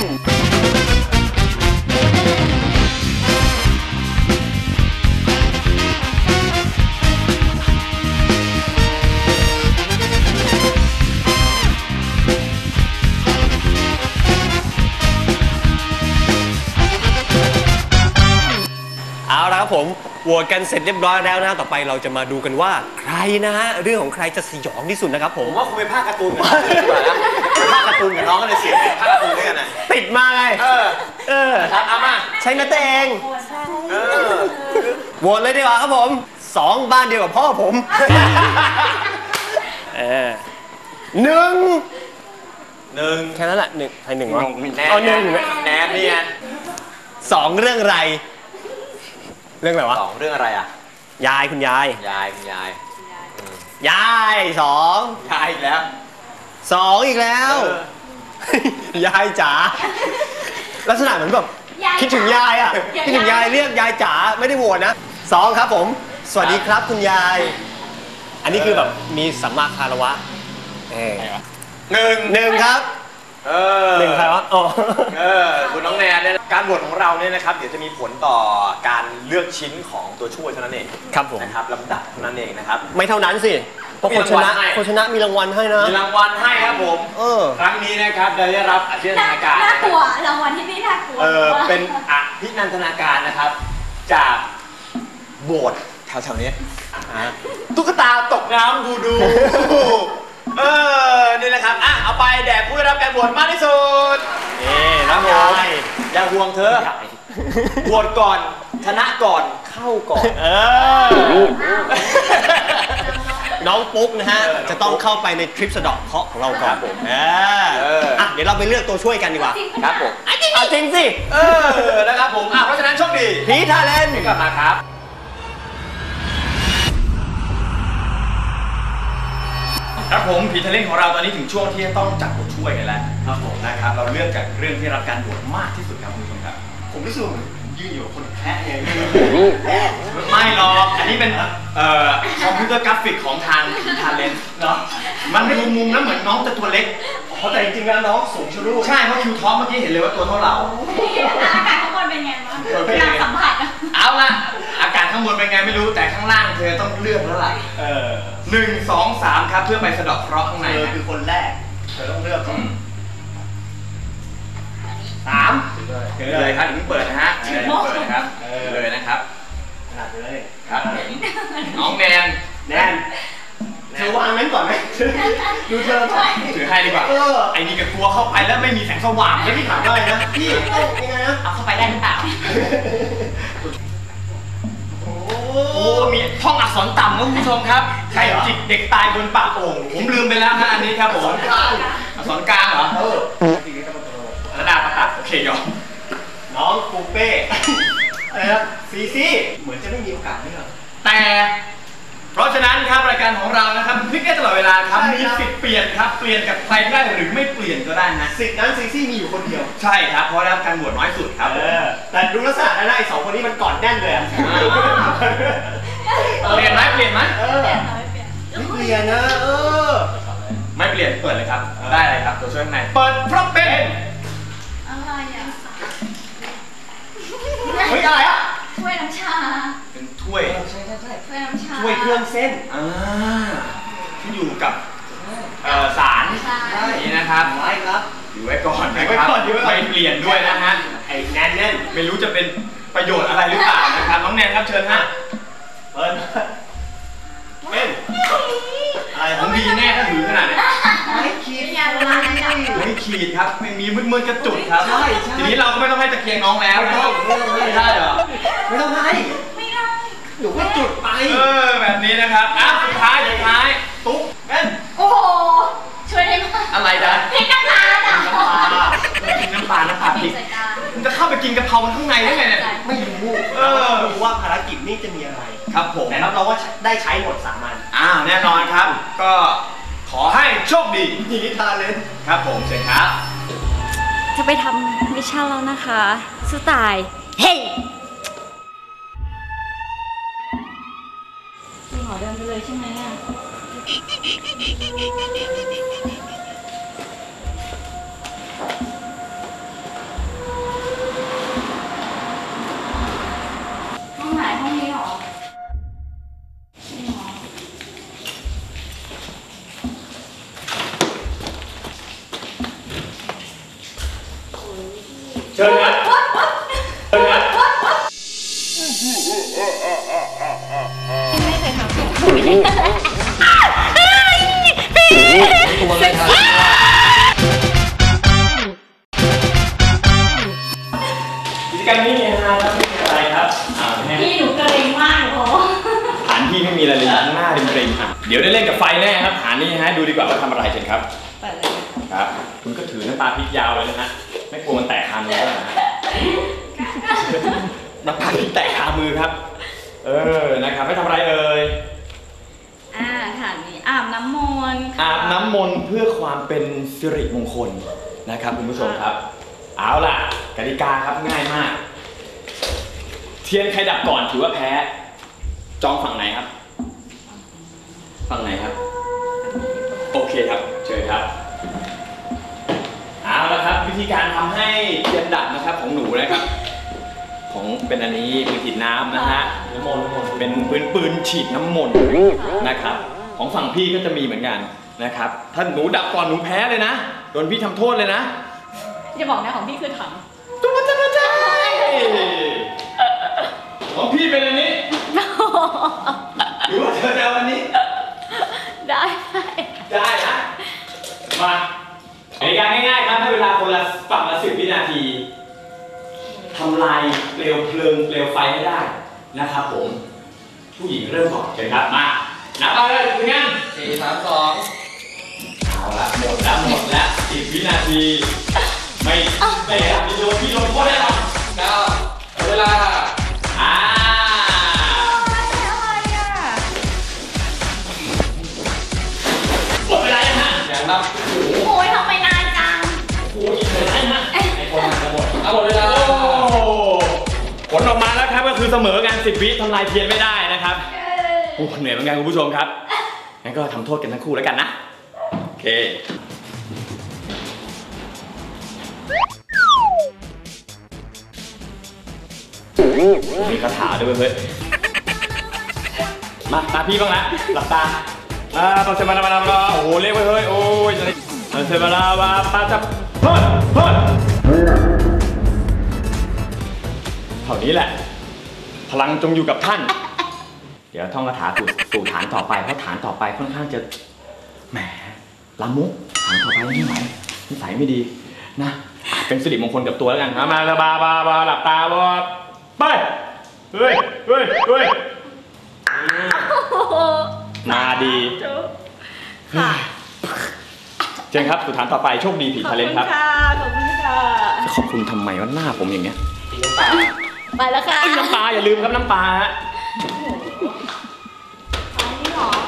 เอาละครับผมโหวตกันเสร็จเรียบร้อยแล้วนะต่อไปเราจะมาดูกันว่าใครนะฮะเรื่องของใครจะสยองที่สุดนะครับผผม มว่าคุณไปภาคการ์ตูนกับน้องดีกว่านะไปภาคการ์ตูนกับน้องก็เลยเสียงเป็นภาคการ์ตูนด้วยกันนะติดมาไงเออเออครับเอามาใช่นะตัวเองเออโหวตเลยดีกว่าครับผมสองบ้านเดียวกับพ่อผมเออหนึ่งหนึ่งแค่นั้นแหละหนึ่งใครหนึ่งวะแนเอาหนึ่งแนนนี่ไงสองเรื่องอะไร เรื่องอะไรวะสองเรื่องอะไรอ่ะยายคุณยายยายคุณยายยายสองยายอีกแล้วสองอีกแล้วเออยายจ๋าลักษณะเหมือนแบบยายคิดถึงยายอ่ะยายคิดถึงยายเรียกยายจ๋าไม่ได้โหวตนะสองครับผม สวัสดีครับคุณยาย อันนี้คือแบบมีสัมมาคารวะเออหนึ่งหนึ่งครับเออหนึ่งใครวะอ๋อเออคุณน้องแนนเนี่ยการโหวตของเราเนี่ยนะครับเดี๋ยวจะมีผลต่อการเลือกชิ้นของตัวช่วยเท่านั้นเองครับผมนะครับลำดับเท่านั้นเองนะครับไม่เท่านั้นสิเพราะคนชนะมีรางวัลให้คนชนะมีรางวัลให้นะมีรางวัลให้ครับผมเออครั้งนี้นะครับจะได้รับอภินันทนาการน่ากลัวรางวัลที่นี่น่ากลัวเออเป็นอภินันทนาการนะครับ จากโบสถ์แถวๆนี้ตุ๊กตาตกน้ำบูดู เออนี่นะครับอ่ะเอาไปแด่ผู้ได้รับการโหวตมากที่สุดนี่นะผมอย่าห่วงเธอโหวตก่อนชนะก่อนเข้าก่อนเออ น้องปุ๊กนะฮะเออจะต้องเข้าไปในทริปสะเดอกเคราะห์ของเราก่อนครับผมเออเอออ่อ่ะเดี๋ยวเราไปเลือกตัวช่วยกันดีกว่าครับผมเอาจริงสิเออนะครับผมอ่ะเพราะฉะนั้นโชคดีพีทาเลนกลับมาครับครับผมผีทะเลนของเราตอนนี้ถึงช่วงที่จะต้องจับตัวช่วยกันแล้วครับผมนะครับเราเลือกจากเรื่องที่รับการโหวตมากที่สุดครับคุณผู้ชมครับผมรู้สึกเหมือนยืนอยู่กับคนแพ้ไงไม่หรอกอันนี้เป็นเอ่อคอมพิวเตอร์กราฟิกของทางผีทาเลนเนาะมันดูมุมแล้วเหมือนน้องจะตัวเล็กเพราะแต่จริงๆแล้วน้องสูงชะลูดใช่เพราะคิวท็อปเมื่อกี้เห็นเลยว่าตัวเท่าเราอากาศข้างบนเป็นไงบ้างโอเคการสัมผัสอะเอาละอากาศข้างบนเป็นไงไม่รู้แต่ข้างล่างเธอต้องเลือกแล้วล่ะเออหนึ่งสองสามครับเพื่อไปสะเดาะเคราะห์ข้างในเธอนะคือคนแรกเธอต้องเลือกก่อือนมสามเชิญเลยครับอย่าเพิ่งเปิดนะฮะเชิญเปิดนะครับเชิญเลยนะครับขนาดเลยครับผมน้องแนนแนนเธอวางนั้นก่อนไหมดูเธอถือให้ดีกว่าเออไอ้นี่ก็กลัวเข้าไปแล้วไม่มีแสงสว่างไม่พี่ถามว่าอะไรนะพี่เอ้ยยังไงนะเอาเข้าไปได้หรือเปล่าโอ้โอ้มีท่องอักษรต่ำนะคุณผู้ชมครับใครจิกเด็กตายบนปากโอ่งผมลืมไปแล้วฮะอันนี้ครับผมอักษรกลางเหรอเออระดาประตัดโอเคยอมน้องปูเป้อะไรนะซีซี่เหมือนจะไม่มีโอกาสนี่หรอแต่ เพราะฉะนั้นครับรายการของเรานะครับพลิกได้ตลอดเวลาครับใช่มีครับสิทธิ์เปลี่ยนครับเปลี่ยนกับใครได้หรือไม่เปลี่ยนก็ได้นะสิทธิ์นั้นซีซี่มีอยู่คนเดียวใช่ครับเพราะได้รับการโหวตน้อยสุดครับเออแต่ดูลักษณะแล้วนะไอ้สองคนนี้มันกอดแน่นเลยอะเปลี่ยนไหมเปลี่ยนไหมเออไม่เปลี่ยนนะเออไม่เปลี่ยนเปิดเลยครับได้เลยครับตัวช่วยข้างในเปิดเพราะเป็นอะไรอ่ะเฮ้ยอะไรอ่ะถ้วยน้ำชาเป็นถ้วยใช่ใช่ใช่ถ้วยน้ำชาถ้วยเครื่องเส้นอ่าที่อยู่กับเอ่อสารใช่นี่นะครับไว้ครับอยู่ไว้ก่อนนะไว้ครับก่อนอยู่ไว้ก่อนไม่เปลี่ยนด้วยนะฮะไอ้แน่นแน่นไม่รู้จะเป็นประโยชน์อะไรหรือเปล่านะครับน้องแนนครับเชิญฮะเปิดเป็นอะไรผมดีแน่ถ้าถือขนาดนี้ไม่คิดเป็นงานประมาณนั้นจ้ะไม่ขีดครับไม่มีมืดๆกระจุดครับใช่ใช่ทีนี้เราก็ไม่ต้องให้ตะเกียงน้องแล้วนะไม่ได้เหรอไม่ต้องให้ไม่ได้หนูก็จุดไปเออแบบนี้นะครับอ่ะสุดท้ายสุดท้ายตุ๊กเป็นโอ้โห ช่วยได้มากอะไรนะพริกน้ำปลาจ้ะน้ำปลากินน้ำปลาน้ำปลาพริกใส่จานมันจะเข้าไปกินกะเพรามันข้างในได้ไงเนี่ยไม่รู้เอเอออรู้ว่าภารกิจนี้จะมีอะไรครับผมแต่รับรองว่าได้ใช้หมดสามัญอ้าวแน่นอนครับ ก็ขอให้โชคดีนี่นิทานเล่นครับผมเชิญครับจะไปทำมิชชั่นแล้วนะคะสไตล์เฮ้ยจริงเหรอเดินไปเลยใช่ไหมอ่ะห้องไหนห้องนี้เหรอนี่เหรอเชิญครับเชิญครับไม่เคยทำเซ็กซี่กิจกรรมนี้เนี่ยนะครับไม่มีอะไรครับอ่าเนี่ยพี่หนูเกรงมากโอ้ผ่านเดี๋ยวได้เล่นกับไฟแน่ครับฐานนี้ฮะดูดีกว่าว่าทำอะไรเชิญครับเปิดเลยค่ะครับคุณก็ถือน้ำปลาพริกยาวเลยนะฮะไม่กลัวมันแตกคามือนะฮะน้ำปลาพริกแตกคามือครับเออนะครับไม่ทำอะไรเอ่ยอ่าฐานนี้อาบน้ำมนต์ค่ะอาบน้ำมนต์เพื่อความเป็นสิริมงคลนะครับคุณผู้ชมครับเอาล่ะกติกาครับง่ายมากเทียนใครดับก่อนถือว่าแพ้จองฝั่งไหนครับฝั่งไหนครับโอเคครับเชิญครับเอาละครับวิธีการทำให้เทียนดับนะครับของหนูนะครับของเป็นอันนี้ปืนฉีดน้ำนะฮะน้ำมนต์เป็นปืนปืนฉีดน้ำมนต์นะครับของฝั่งพี่ก็จะมีเหมือนกันนะครับถ้าหนูดับก่อนหนูแพ้เลยนะโดนพี่ทำโทษเลยนะอย่าบอกนะของพี่คือถังตุ๊บตุ๊บตุ๊บตุ๊บของพี่เป็นอันนี้หรือว่าเธอจะเอาอันนี้ได้ได้นะมาในการง่ายๆครับให้เวลาคนละฝั่งละสิบวินาทีทำลายเปลวเพลิงเปลวไฟให้ได้นะครับผมผู้หญิงเริ่มก่อนเชิญครับมานับไปเลยถึงงั้นสี่สามสองเอาละหมดแล้วหมดแล้วสิบวินาทีไม่ไม่ครับพี่โดนพี่โดนโทษแน่นอนเก้าเวลาอ่าหมดเวลาแล้วฮะเดี๋ยวนับโอ้ยทำไมนานจังโอ้ยเหนื่อยนะไอ้คนมันจะหมดเอาหมดเวลาผลออกมาแล้วครับก็คือเสมอกันสิบวิทำลายเทียนไม่ได้นะครับโอ้เหนื่อยเหมือนกันคุณผู้ชมครับงั้นก็ทำโทษกันทั้งคู่แล้วกันนะโอเคมีคาถาด้วยเพื่อนมาตาพี่บ้างละหลับตาอ่าปัสสาวะมามามาโอ้โหเรียกไปเฮ้ยโอ้ยปัสสาวะมาปาจับเฮ้ยเฮ้ยเท่านี้แหละพลังจงอยู่กับท่านเดี๋ยวท่องคาถาสู่สู่ฐานต่อไปเพราะฐานต่อไปค่อนข้างจะแหมละมุกฐานต่อไปไม่ไหวนิสัยไม่ดีนะเป็นสิริมงคลกับตัวแล้วกันมามาบาบาบาหลับตาบาไปเฮ้ยเฮ้ยเฮ้ยมาดีค่ะเชิญครับสุดฐานต่อไปโชคดีผีทะเลนครับขอบคุณค่ะขอบคุณค่ะขอบคุณทำไมว่าหน้าผมอย่างเงี้ยไปแล้วค่ะน้ำปลาอย่าลืมครับน้ำปลาฮะอันนี้หรอ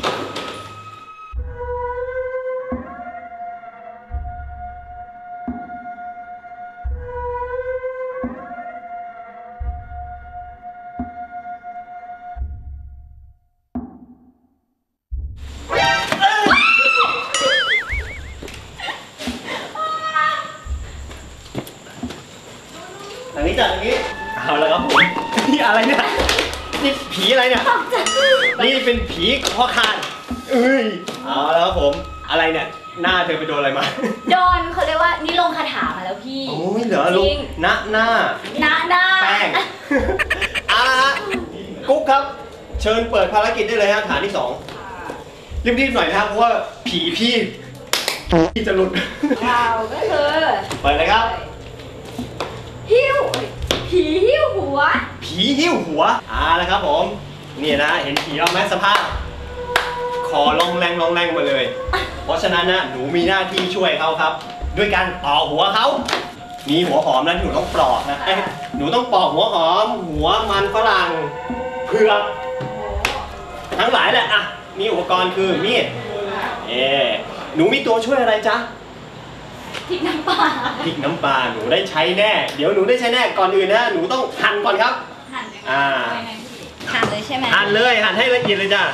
ทางนี้จัดอย่างนี้เอาแล้วครับผมนี่อะไรเนี่ยนี่ผีอะไรเนี่ยนี่เป็นผีคอขาดเอ้ยเอาแล้วครับผมอะไรเนี่ยหน้าเธอไปโดนอะไรมาโดนเขาเรียกว่านี่ลงคาถามาแล้วพี่โอ้ยเหรอลูจริกงหน้าหน้าหน้าหน้าแป้งอ่ากุ๊กครับเชิญเปิดภารกิจได้เลยฮะฐานที่สองรีบๆหน่อยนะครับเพราะว่าผีพี่พี่จะหลุดเราก็คือเปิดเลยครับหิ้วผีหิ้วหัวผีหิ้วหัวอ่าแล้วครับผมนี่นะเห็นผีเราไหมสภาพคอลองแรงลองแรงมาเลย เพราะฉะนั้นนะหนูมีหน้าที่ช่วยเขาครับ ด้วยการปอกหัวเขามีหัวหอมนะหนูต้องปลอกนะเอ้ยหนูต้องปอกหัวหอม หัวมันฝรั่งเผือกทั้งหลายแหละอ่ะมีอุปกรณ์คือมีดเอ๊หนูมีตัวช่วยอะไรจ๊ะพริกน้ำปลาพริกน้ำปลาหนูได้ใช้แน่เดี๋ยวหนูได้ใช้แน่ก่อนอื่นนะหนูต้องหั่นก่อนครับหั่นยังไงอ่าหั่นเลยใช่ไหมหั่นเลยหั่นให้ละเอียดเลยจ้ะ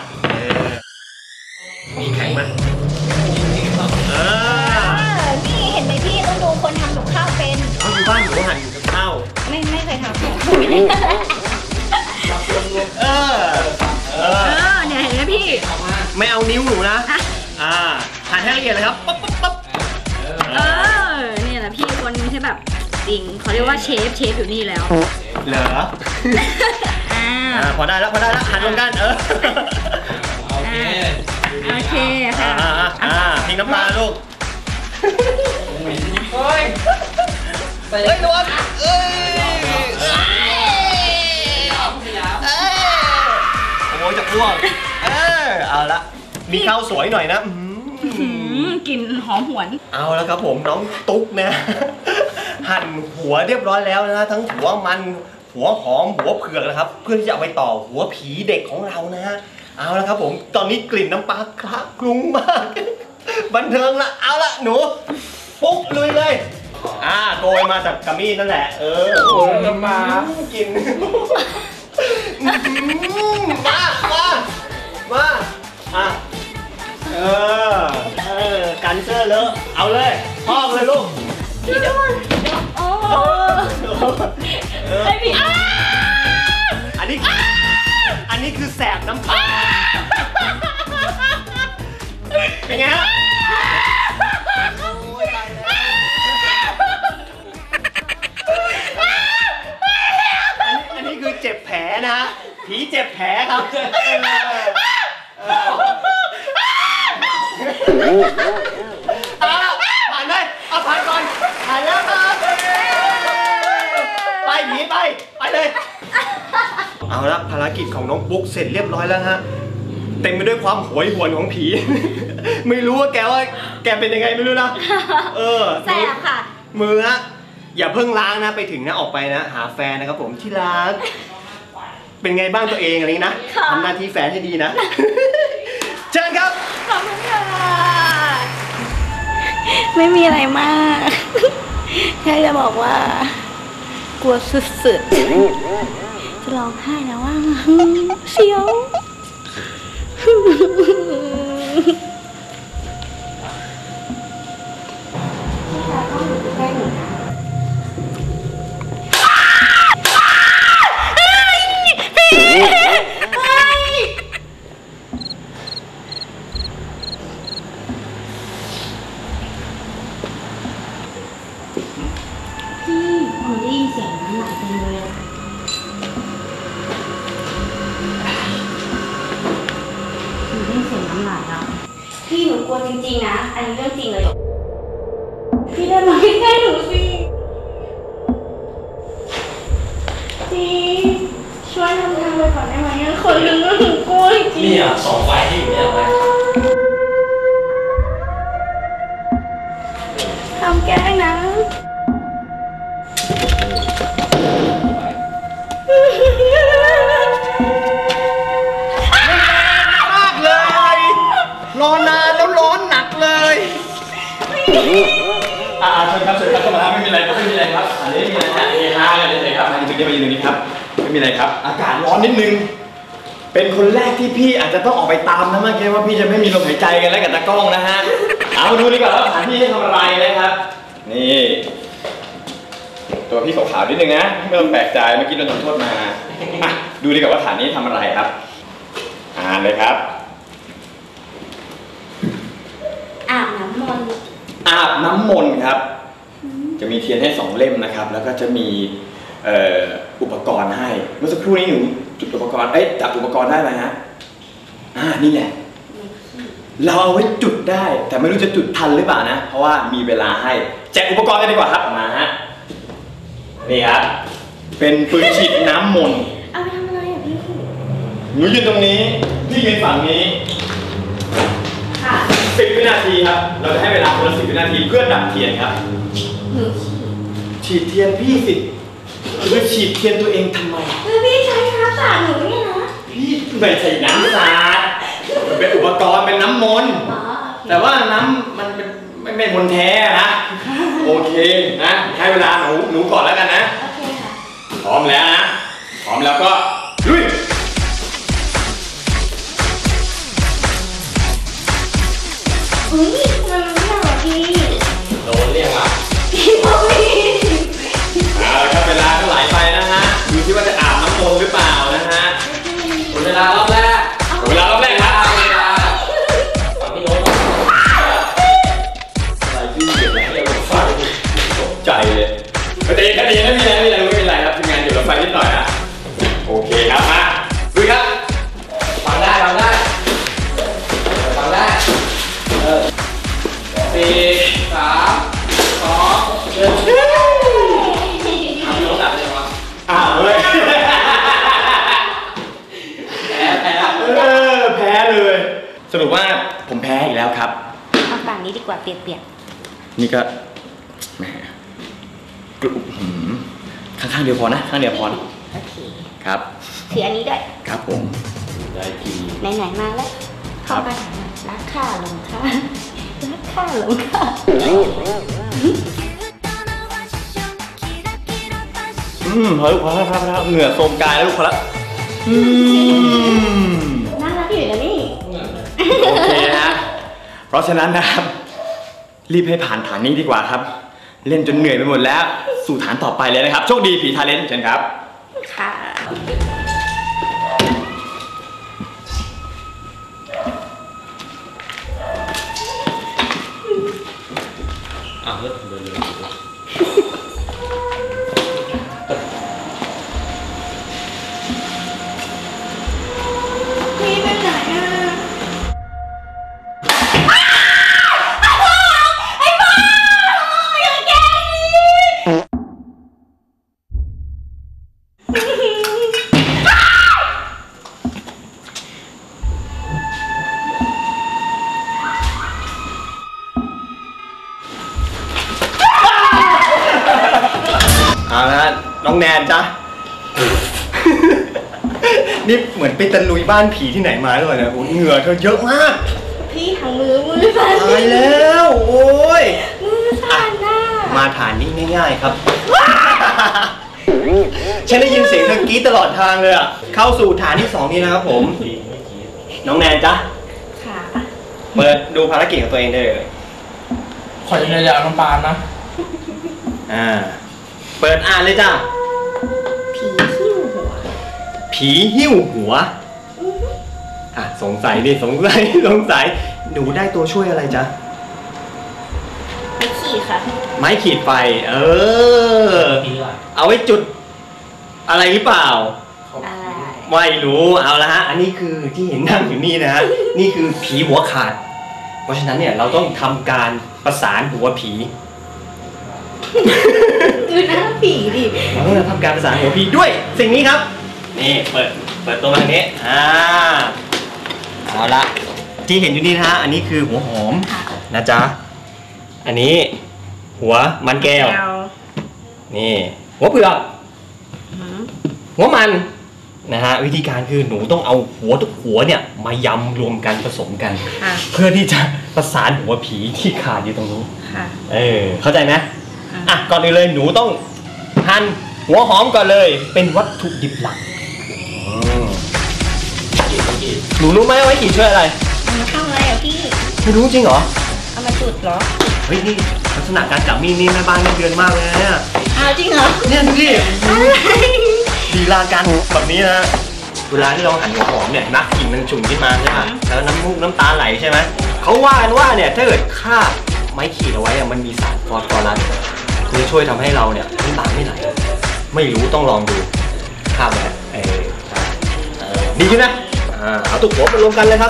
มีแข็งไหมเออนี่เห็นไหมพี่ต้องดูคนทำกับข้าวเป็นเขาอยู่บ้านหนูหั่นอยู่กับข้าวไม่ไม่เคยทำเออเอเอออเนี่ยเห็นไหมพี่ไม่เอานิ้วหนูนะอ่าหั่นให้ละเอียดเลยครับปั๊บปั๊บปั๊บเออเนี่ยแหละพี่คนไม่ใช่แบบจริงเขาเรียกว่าเชฟเชฟอยู่นี่แล้วเหรออ่าอ่าพอได้แล้วพอได้แล้วหั่นรวมกันเออโอเคโอเคค่ะอ่าอ่าอ่าพริกน้ำปลาลูกเฮ้ยเฮ้ยนวลเอ้ยโอ้ยจะอ้วกเอออเอาละมีข้าวสวยหน่อยนะกลิ่นหอมหวนเอาละครับผมน้องตุ๊กนะหั่นหัวเรียบร้อยแล้วนะทั้งหัวมันหัวหอมหัวเผือกนะครับเพื่อที่จะเอาไปต่อหัวผีเด็กของเรานะฮะเอาละครับผมตอนนี้กลิ่นน้ำปลาคละคลุ้งมากบันเทิงละเอาละหนูปุ๊กลุยเลยอ่าโกยมาจากกามี่นั่นแหละเออโอ้ยมากินมามามาอ่ะเออเออกันเซอร์เลอะเอาเลยพอกเลยลูกพี่ดอนโอ้ไอพี่อ้าอันนี้อันนี้คือแสบน้ำตาเป็นไงฮะอันนี้คือเจ็บแผลนะฮะผีเจ็บแผลครับผ่านเลยเอาผ่านก่อนผ่านแล้วครับไปผีไปไปเลยเอาละภารกิจของน้องปุ๊กเสร็จเรียบร้อยแล้วฮะเต็มไปด้วยความโหยหวนของผีไม่รู้ว่าแกว่าแกเป็นยังไงไม่รู้นะเออแสบค่ะมือฮะอย่าเพิ่งล้างนะไปถึงนะออกไปนะหาแฟนนะครับผมที่รักเป็นไงบ้างตัวเองอะไรนะทำหน้าที่แฟนให้ดีนะเชิญครับขอบคุณค่ะไม่มีอะไรมากแค่จะบอกว่ากลัวสุดๆจะร้องไห้แล้วว่าเสียวพี่หนูกลัวจริงๆนะอันนี้เรื่องจริงเลยพี่เดินมาใกล้ๆหนูสิพี่ช่วยทำทางไปก่อนได้ไหมคนนึงก็หนูกลัวจริงนี่อ่ะสองไฟที่อยู่เนี่ยไหมทำแกล้งนะรอนานแล้วร้อนหนักเลยอ่าเชิญครับเชิญครับเข้ามาไม่มีอะไรครับไม่มีอะไรครับอันนี้ไม่มีอะไรนะเฮฮากันเลยครับมายืนตรงนี้มายืนตรงนี้ครับไม่มีอะไรครับอากาศร้อนนิดนึงเป็นคนแรกที่พี่อาจจะต้องออกไปตามนะเมื่อกี้ว่าพี่จะไม่มีลมหายใจกันแล้วกับตากล้องนะฮะเอามาดูดีกว่าว่าสถานที่จะทำอะไรนะครับนี่ตัวพี่ขาวๆนิดนึงนะไม่ต้องแปลกใจเมื่อกี้โดนทำโทษมาดูดีกว่าว่าฐานนี้ทำอะไรครับอ่านเลยครับอาบน้ำมนต์อาบน้ำมนต์ครับจะมีเทียนให้สองเล่มนะครับแล้วก็จะมีอุปกรณ์ให้เมื่อสักครู่นี้หนูจุดอุปกรณ์เอ๊ะจับอุปกรณ์ได้ไหมฮะอ่านี่แหละเราเอาไว้จุดได้แต่ไม่รู้จะจุดทันหรือเปล่านะเพราะว่ามีเวลาให้แจกอุปกรณ์กันดีกว่าครับมาฮะนี่ครับเป็นปืนฉีดน้ำมนต์เอาไปทำอะไรอ่ะพี่หนูยืนตรงนี้พี่ยืนฝั่งนี้ค่ะสิบวินาทีครับเราจะให้เวลาคนละสิบวินาทีเพื่อดับเทียนครับฉีดเทียนพี่สิคือฉีดเทียนตัวเองทำไมคือพี่ใช้น้ำสาดหนูเนี่ยนะพี่ไม่ใช่น้ำสาดมันเป็นอุปกรณ์เป็นน้ำมนต์แต่ว่าน้ำมันเป็นไม่ไม่มนต์แท้นะโอเคนะให้เวลาหนูหนูก่อนแล้วกันนะโอเคค่ะพร้อมแล้วนะพร้อมแล้วก็ลุยอุ้ยมันไม่หรอพี่โดนเรียกอ่ะพี่พ่อพี่เอาละครับเวลาก็ไหลไปนะฮะดูที่ว่าจะอาบน้ำมนต์หรือเปล่านะฮะหมดเวลารอบแรกหมดเวลารอบแรกครับเวลาฝั่งนี้โน้ตอะไรที่เกี่ยวกับเรื่องไฟตกใจเลยคดีคดีไม่มีอะไรไม่มีอะไรไม่มีอะไรครับทีมงานอยู่กับไฟนิดหน่อยนะโอเคครับมาดูครับฟังได้ฟังได้ฟังได้เออรุปว่าผมแพ้อีกแล้วครับเอาฝั่งนี้ดีกว่าเปียกนี่ก็แหมกรุบหืมข้างๆเดียวพอนะข้างเดียวพอนะๆโอเคครับถืออันนี้ด้วยครับผมได้ทีไหนๆมาแล้วเข้าไปรักข้าลงข้ารักข้าลงข้าอืมเฮ้ยพอแล้วพอแล้วเหงื่อโทรมกายแล้วลูกพอแล้วอืมน่ารักอยู่นะนี่โอเคนะ เพราะฉะนั้นนะครับ รีบให้ผ่านฐานนี้ดีกว่าครับ เล่นจนเหนื่อยไปหมดแล้ว สู่ฐานต่อไปเลยนะครับ โชคดีผีทาเลนต์เชิญครับค่ะอ้าวเดินเลยพี่ไปไหนอ่ะเอาละน้องแนนจ้ะ นี่เหมือนไปตะลุยบ้านผีที่ไหนมาหรือเปล่าเนี่ยโอ้เหงื่อเธอเยอะมากพี่ทางมือมือสั่นตายแล้วโอ้ยมือสั่นน่ะมาฐานนี้ง่ายๆครับ ฉันได้ยินเสียงเธอกรี๊ดตลอดทางเลยอ่ะ เข้าสู่ฐานที่สองนี้นะครับผม น้องแนนจ๊ะค่ะเปิดดูภารกิจของตัวเองได้เลยขอจะอย่าเอาน้ำปลานะอ่า เปิดอ่านเลยจ้ะผีหิ้วหัวผีหิ้วหัว อ่ะสงสัยดิสงสัย สงสัย หนูได้ตัวช่วยอะไรจ๊ะไปขี่ค่ะไม้ขีดไฟ เออ เอาไว้จุด อะไรหรือเปล่าอะไรไม่รู้ เอาละฮะ อันนี้คือที่เห็นนั่งอยู่นี่นะฮะ นี่คือผีหัวขาด เพราะฉะนั้นเนี่ยเราต้องทำการประสานหัวผีดูหน้าผีดิเราต้องทำการประสานหัวผีด้วย สิ่งนี้ครับ นี่เปิด เปิดตัวมาทางนี้ อ่า เอาละ ที่เห็นอยู่นี่นะฮะ อันนี้คือหัวหอมค่ะนะจ๊ะ อันนี้หัวมันแก้วแก้วนี่ หัวเผือกหืมหัวมันนะฮะวิธีการคือหนูต้องเอาหัวทุกหัวเนี่ยมายำรวมกันผสมกันค่ะเพื่อที่จะประสานหัวผีที่ขาดอยู่ตรงนู้นค่ะเออเข้าใจไหมอ่ะอ่ะก่อนอื่นเลยหนูต้องหั่นหัวหอมก่อนเลยเป็นวัตถุดิบหลักอืมหนูรู้ไหมว่าไอ้ขีดช่วยอะไรเอามาทำอะไรอ่ะพี่ไม่รู้จริงเหรอเอามาจุดเหรอเฮ้ยนี่ลักษณะการจับมีดนี่แม่บ้านไม่เดือนมากเลยนะเนี่ยอ้าวจริงเหรอเนี่ยดูดิอะไรลีลาการแบบนี้นะเวลาที่เราหั่นหัวหอมเนี่ยนักกลิ่นมันฉุนขึ้นมาใช่ไหมแล้วน้ำมูกน้ำตาไหลใช่ไหมเขาว่ากันว่าเนี่ยถ้าเกิดคาบไม้ขีดเอาไว้อะมันมีสารฟอสฟอรัสคือช่วยทำให้เราเนี่ยน้ำตาไม่ไหลไม่รู้ต้องลองดูคาบไว้เออเออดีขึ้นนะอ่าเอาตุกหัวไปรวมกันเลยครับ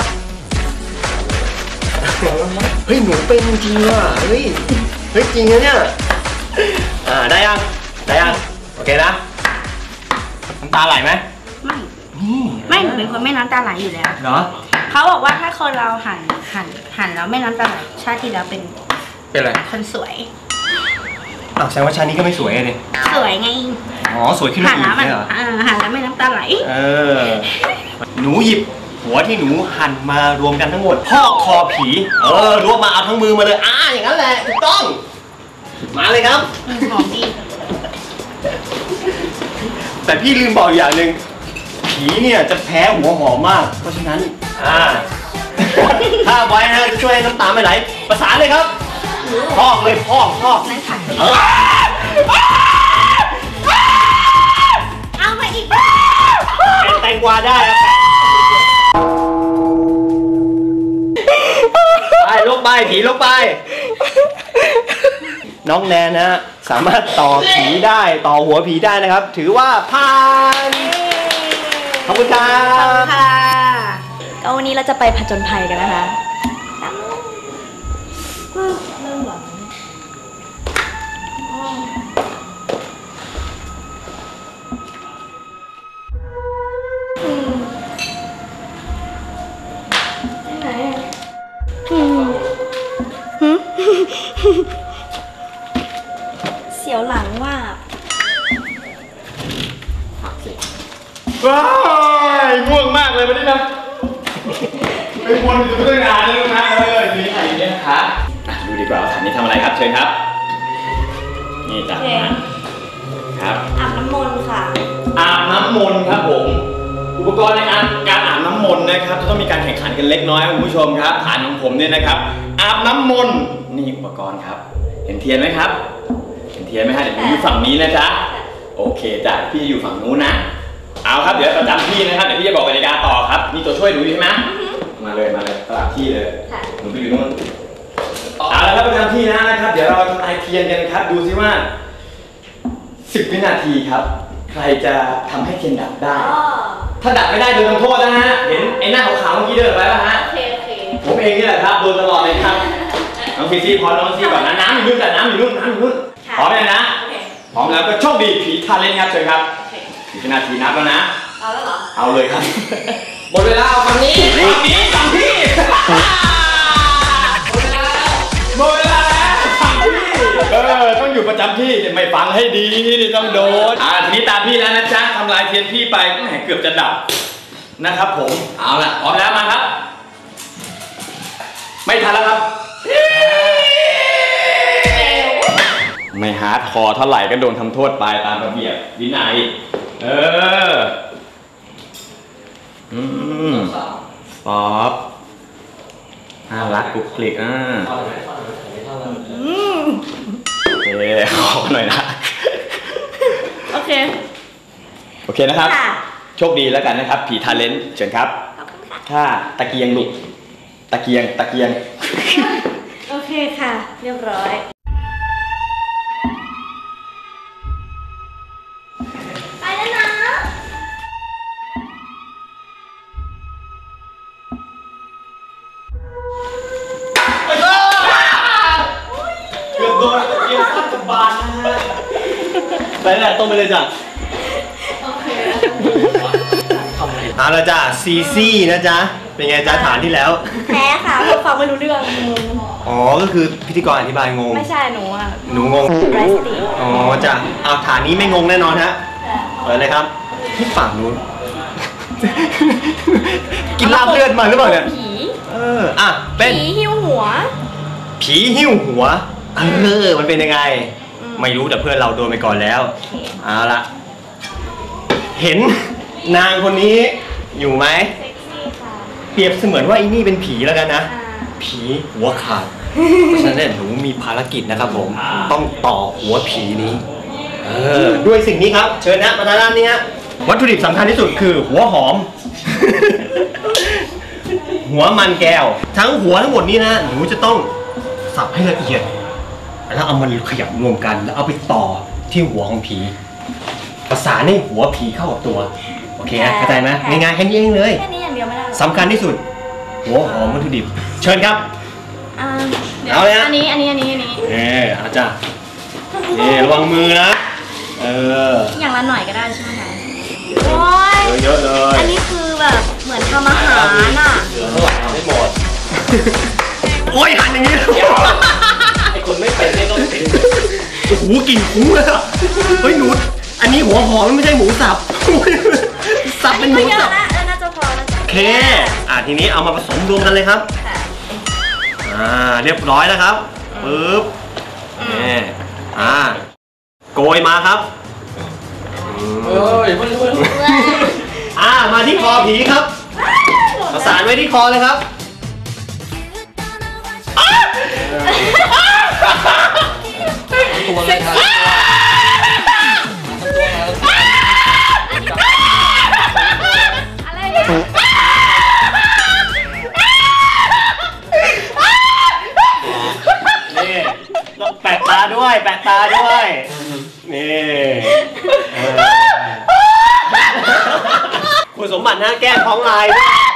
เฮ้ยหนูเป็นจริงว่ะเฮ้ยเฮ้ยจริงนะเนี่ยอ่าได้ยังได้ยังโอเคนะน้ำตาไหลไหมไม่นี่ไม่หนูเป็นคนไม่น้ำตาไหลอยู่แล้วเหรอเขาบอกว่าถ้าคนเราหั่นหั่นหั่นแล้วไม่น้ำตาไหลชาติที่แล้วเป็นเป็นไรคนสวยอ้าวแสดงว่าชาตินี้ก็ไม่สวยเลยสวยไงอ๋อสวยขึ้นมาหั่นอีแล้วกมันเนี่ยเหรออ่าหั่นแล้วไม่น้ำตาไหลเออหนูหยิบหัวที่หนูหั่นมารวมกันทั้งหมดพอกคอผีเออรวบมาเอาทั้งมือมาเลยอ่าอย่างนั้นแหละถูกต้อง มาเลยครับอืมหอมดีแต่พี่ลืมบอกอย่างหนึ่งผีเนี่ยจะแพ้หัวหอมมาก เพราะฉะนั้นอ่า ถ้าไว้นะจะช่วยให้น้ำตาไม่ไหลประสานเลยครับพอกเลยพอกพอกนั่นค่ะเออเอามาอีกเป็นแตงกวาได้ครับไปลงไปผีลงไป น้องแนนนะฮะสามารถต่อผีได้ต่อหัวผีได้นะครับ ถือว่าผ่านขอบคุณครัขอบคุณบค่ะก็วันนี้เราจะไปผจญภัยกันนะคะเริ่มหวังไหนอะเสียวหลังว่าว้ายง่วงมากเลยวันนี้นะไปวนอยู่ตั้งนานเลยนะเออมีใครเนี่ยคะดูดีกว่าฐานนี้ทำอะไรครับเชิญครับนี่จ้ะครับอาบน้ำมนต์ค่ะอาบน้ำมนต์ครับผมอุปกรณ์ในการการอาบน้ำมนต์นะครับจะต้องมีการแข่งขันกันเล็กน้อยคุณผู้ชมครับฐานของผมเนี่ยนะครับอาบน้ำมนต์นี่อุปกรณ์ครับเห็นเทียนไหมครับเห็นเทียนไหมฮะเดี๋ยวผมอยู่ฝั่งนี้นะจ๊ะโอเคจ้ะพี่อยู่ฝั่งนู้นนะเอาครับเดี๋ยวประจำที่นะครับเดี๋ยวพี่จะบอกกติกาต่อครับมีตัวช่วยหนูอยู่ใช่ไหมมาเลยมาเลยสลับที่เลยหนูไปอยู่นู้นเอาละครับประจำที่นะนะครับเดี๋ยวเราทำลายเทียนกันครับดูซิว่าสิบวินาทีครับใครจะทำให้เทียนดับได้ ถ้าดับไม่ได้โดนทำโทษนะฮะเห็นไอ้หน้าขาวๆเมื่อกี้เดินไปป่ะฮะโอเคโอเคผมเองนี่แหละครับโดนตลอดเลยครับน้องซีซีพร้อมน้องซีก่อนนะน้ำอยู่นู่นแต่น้ำอยู่นู่นน้ำอยู่นู่นพร้อมเลยนะพร้อมแล้วก็โชคดีผีทาเลนครับเชิญครับสิบวินาทีนับแล้วนะเอาแล้วเหรอเอาเลยครับหมดเวลาเอาฝั่งนี้ฝั่งนี้ฝั่งพี่หมดเวลาแล้วฝั่งพี่เออต้องอยู่ประจำที่ไม่ฟังให้ดีนี่ต้องโดนอ่าทีนี้ตามพี่แล้วนะจ๊ะทำลายเทียนพี่ไปแหมเกือบจะดับนะครับผมเอาล่ะพร้อมแล้วมาครับไม่ทันแล้วครับไม่ฮาร์ดคอร์เท่าไหร่ก็โดนทำโทษไปตามระเบียบวินัยเอออืมป๊อปน่ารักกุ๊กคลิกอ่าโอเคขอหน่อยนะโอเคโอเคนะครับโชคดีแล้วกันนะครับผีทาเลนต์เชิญครับถ้าตะเกียงลุกตะเกียงตะเกียงโอเคค่ะเรียบร้อยไปแล้วนะเกือบโดนตะเกียงฟาดกับบานนะฮะไปเลยตรงไปเลยจ้ะโอเคเอาละจ้ะซีซี่นะจ๊ะเป็นไงจ๊ะฐานที่แล้วแพ้ค่ะเพราะฟังไม่รู้เรื่องงงอ๋อก็คือพิธีกรอธิบายงงไม่ใช่หนูอ่ะหนูงงไรสติอ๋อจ้ะเอาฐานนี้ไม่งงแน่นอนฮะเปิดเลยครับที่ฝั่งนู้นกินลาบเลือดมาหรือเปล่าเนี่ยผีเอออ่ะเป็นผีหิ้วหัวผีหิ้วหัวเออมันเป็นยังไงไม่รู้แต่เพื่อนเราโดนไปก่อนแล้วเอาละเห็นนางคนนี้อยู่ไหมเปรียบเสมือนว่าอีนี่เป็นผีแล้วกันนะผีหัวขาดเพราะฉะนั้นเนี่ยหนูมีภารกิจนะครับผมต้องต่อหัวผีนี้เออด้วยสิ่งนี้ครับเชิญนะมาทางด้านนี้ฮะวัตถุดิบสำคัญที่สุดคือหัวหอม หัวมันแก้วทั้งหัวทั้งหมดนี้นะหนูจะต้องสับให้ละเอียดแล้วเอามันขยับรวมกันแล้วเอาไปต่อที่หัวของผีประสานให้หัวผีเข้ากับตัวโอเคเข้าใจไหมง่ายๆแค่นี้เองเลยแค่นี้อย่างเดียวไม่ได้สำคัญที่สุดหัวหอมวัตถุดิบเชิญครับเอาเลยนะอันนี้อันนี้อันนี้อันนี้เอออาจารย์เออระวังมือนะเอออย่างละหน่อยก็ได้ใช่ไหมคะโอ้ยเยอะเลยอันนี้คือแบบเหมือนทำอาหารน่ะเท่าไหร่ทำได้หมดโอ้ยหั่นอย่างนี้ไอ้คนไม่เป็นไม่ต้องเป็นโอ้โหกลิ่นคุ้งเลยอ่ะเฮ้ยหนูอันนี้หัวหอมไม่ใช่หมูสับสับเป็นหมูสับน่าจะพอแล้วโอเคอ่ะทีนี้เอามาผสมรวมกันเลยครับอ่าเรียบร้อยแล้วครับปึ๊บนี่อ่าโกยมาครับเฮ้ยอ่ามาที่คอผีครับประสานไว้ที่คอเลยครับตัวเลยครับอะไรเนี่ยนี่แปะตาด้วยแปะตาด้วยนี่คุณสมบัตินะแก้ท้องลาย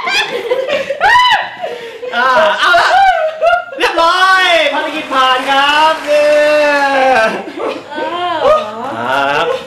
อ่าเอาละเรียบร้อยภารกิจผ่านครับเนี่ยอ่าครับ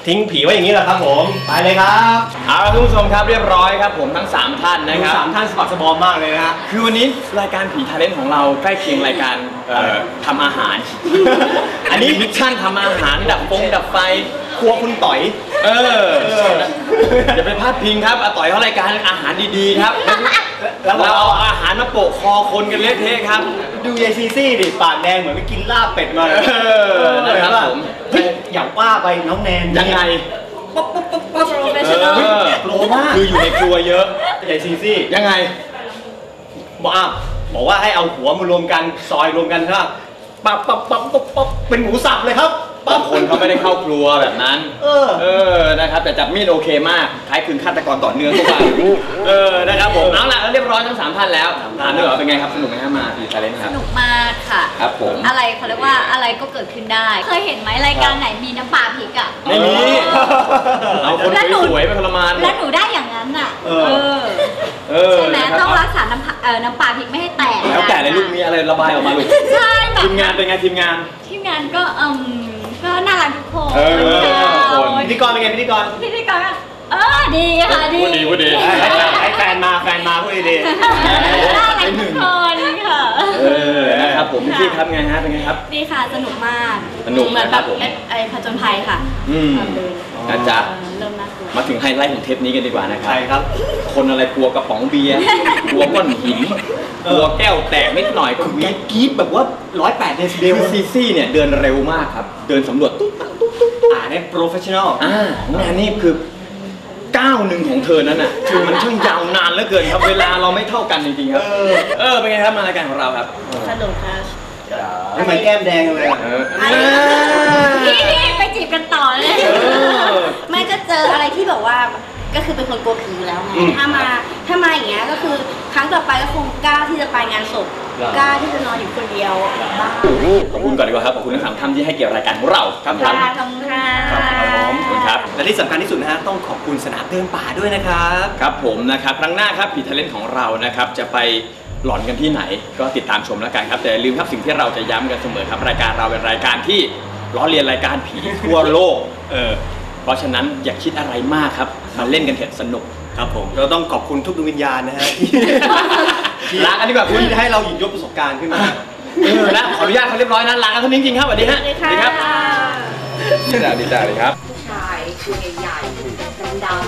ทิ้งผีไว้อย่างนี้แหละครับผมไปเลยครับเอาละคุณผู้ชมครับเรียบร้อยครับผมทั้งสามท่านนะดูครับสามท่านสปักสบอมมากเลยนะฮะคือวันนี้รายการผีทาเลนต์ของเราใกล้เคียงรายการเอ่อทำอาหาร อันนี้มิชชั่นทำอาหารดับฟงดับไฟครัวคุณต่อยเอออย่าไปพลาดพิงครับอาต่อยเขารายการอาหารดีๆครับแล้วเราเราเอาอาหารมาโปะคอคนกันเละเทะครับดูยายซีซี่ดิปากแดงเหมือนไปกินลาบเป็ดมาเลยเออนะครับผมเฮ้ยอย่าว่าไปน้องแนนยังไงป๊บป๊บป๊บป๊บ Professional เออโลมากคืออยู่ในครัวเยอะยายซีซี่ยังไงบอกอ่ะบอกว่าให้เอาหัวมารวมกันซอยรวมกันครับปั๊บปั๊บปั๊บปั๊บปั๊บเป็นหมูสับเลยครับบางคนเขาไม่ได้เข้าครัวแบบนั้นเออเออ นะครับ แต่จับมีดโอเคมากคล้ายคลึงฆาตกรต่อเนื่องเข้าไปเออ นะครับผม เอาล่ะแล้วเรียบร้อยทั้งสามท่านแล้วถามด้วยเหรอเป็นไงครับ สนุกไหมครับมาดีทาเลนต์คสรับนุกมากค่ะครับผมอะไรเขาเรียกว่าอะไรก็เกิดขึ้นได้ เคยเห็นไหมรายการไหนมีน้ำปลาพริกอ่ะไม่มี เอาคนแล้วหนูสวยๆไปทรมานหมแล้ดวหนูได้อย่างนั้นอ่ะเออเออเออใช่ไหมนะครับต้องรักษาน้ำปลาเอ่อน้ำปลาพริกไม่ให้แตกแล้วแต่ในลูกมีอะไรระบายออกมาลูกใช่แบบทีมงานเป็นไงทีมงานทีมงานก็อืมก็น่ารักทุกคนเออทุกคนพิธีกรเป็นไงพิธีกรพิธีกรก็เออดีค่ะดีพูดดีพูดดีให้แฟนให้แฟนมาแฟนมาพูดดีน่ารักทุกคนค่ะเออ นะครับผมพี่ครับไงฮะ เป็นไงครับดีค่ะสนุกมากสนุกเหมือนนะคแบรับบ ผมเล่นไอ้ผจญภัยค่ะอืมความเดินนะจ๊ะเออเริ่มน่ากลัวมาถึงไฮไลท์ของเทปนี้กันดีกว่านะๆครัใช่บครับคนอะไรกลัวกระป๋องเบียร์ กลัวก้อนหิน กลัวแก้วแตกนิดหน่อยก็แกวีดกรี๊ดแบบว่าร้อยแปดเดซิเบเดลลซีซี่เนี่ยเดินเร็วมากครับ เดินสำรวจตุ๊บตับตุ๊บตุ๊บตุ๊บอ่าเนี่ยโปรเฟชชั่นอลอ่างานนี้คือก้าวหนึ่งของเธอนั้นน่ะคือมันช่างยาวนานเหลือเกินครับ เวลาเราไม่เท่ากันจริงๆครับเออเออ เป็นไงครับมารายการของเราครับสนุกค่ะทำไมแก้มแดงเลยอ่ะเออพี่พี่ไปจีบกันต่อเลยเออไม่ก็เจออะไรที่แบบว่าก็คือเป็นคนกลัวผีอยู่แล้วไงอืมถ้ามาถ้ามาอย่างเงี้ยก็คือครั้งต่อไปก็คงกล้าที่จะไปงานศพกล้าที่จะนอนอยู่คนเดียวบ้างขอบคุณก่อนดีกว่าครับ ขอบคุณทั้งสามท่านที่ให้เกียรติรายการของเราครับค่ะขอบคุณค่ะครับผมขอบคุณครับและที่สำคัญที่สุดนะฮะต้องขอบคุณสนามเดินป่าด้วยนะครับครับผมนะครับครั้งหน้าครับผีทะเลนของเรานะครับจะไปหลอนกันที่ไหนก็ติดตามชมแล้วกันครับแต่อย่าลืมครับสิ่งที่เราจะย้ำกันเสมอครับรายการเราเป็นรายการที่ล้อเลียนรายการผีทั่วโลกเออเพราะฉะนั้นอย่าคิดอะไรมากครับมาเล่นกันเถอะสนุกครับผมเราต้องขอบคุณทุกดวงวิญญาณนะฮะที่ลากันดีกว่าคุณที่ให้เราหยิบยกประสบการณ์ขึ้นมาเออนะขออนุญาตเขาเรียบร้อยนะลากันเท่านี้จริงๆครับสวัสดีฮะสวัสดีค่ะครับดีจ้าดีจ้าเลยครับผู้ชายตัวใหญ่ๆดำ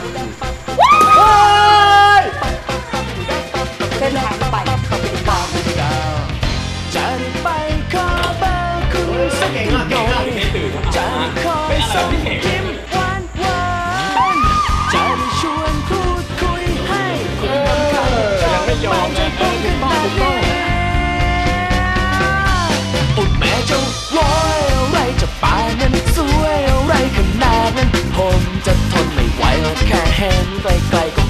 ๆเส้นทางไปเขาเป็นตาจะได้ไปขอเบอร์คุณสักหน่อยจะคอยส่งยิ้มหวานหวานจะได้ชวนพูดคุยให้คุณนำคำไม่ยอมนะเออขึ้นมาเย่อุดแม่จะวอยอะไรจะป่านั้นสวยอะไรขนาดนั้นผมจะทนไม่ไหวแล้วแค่เห็นไกลๆก็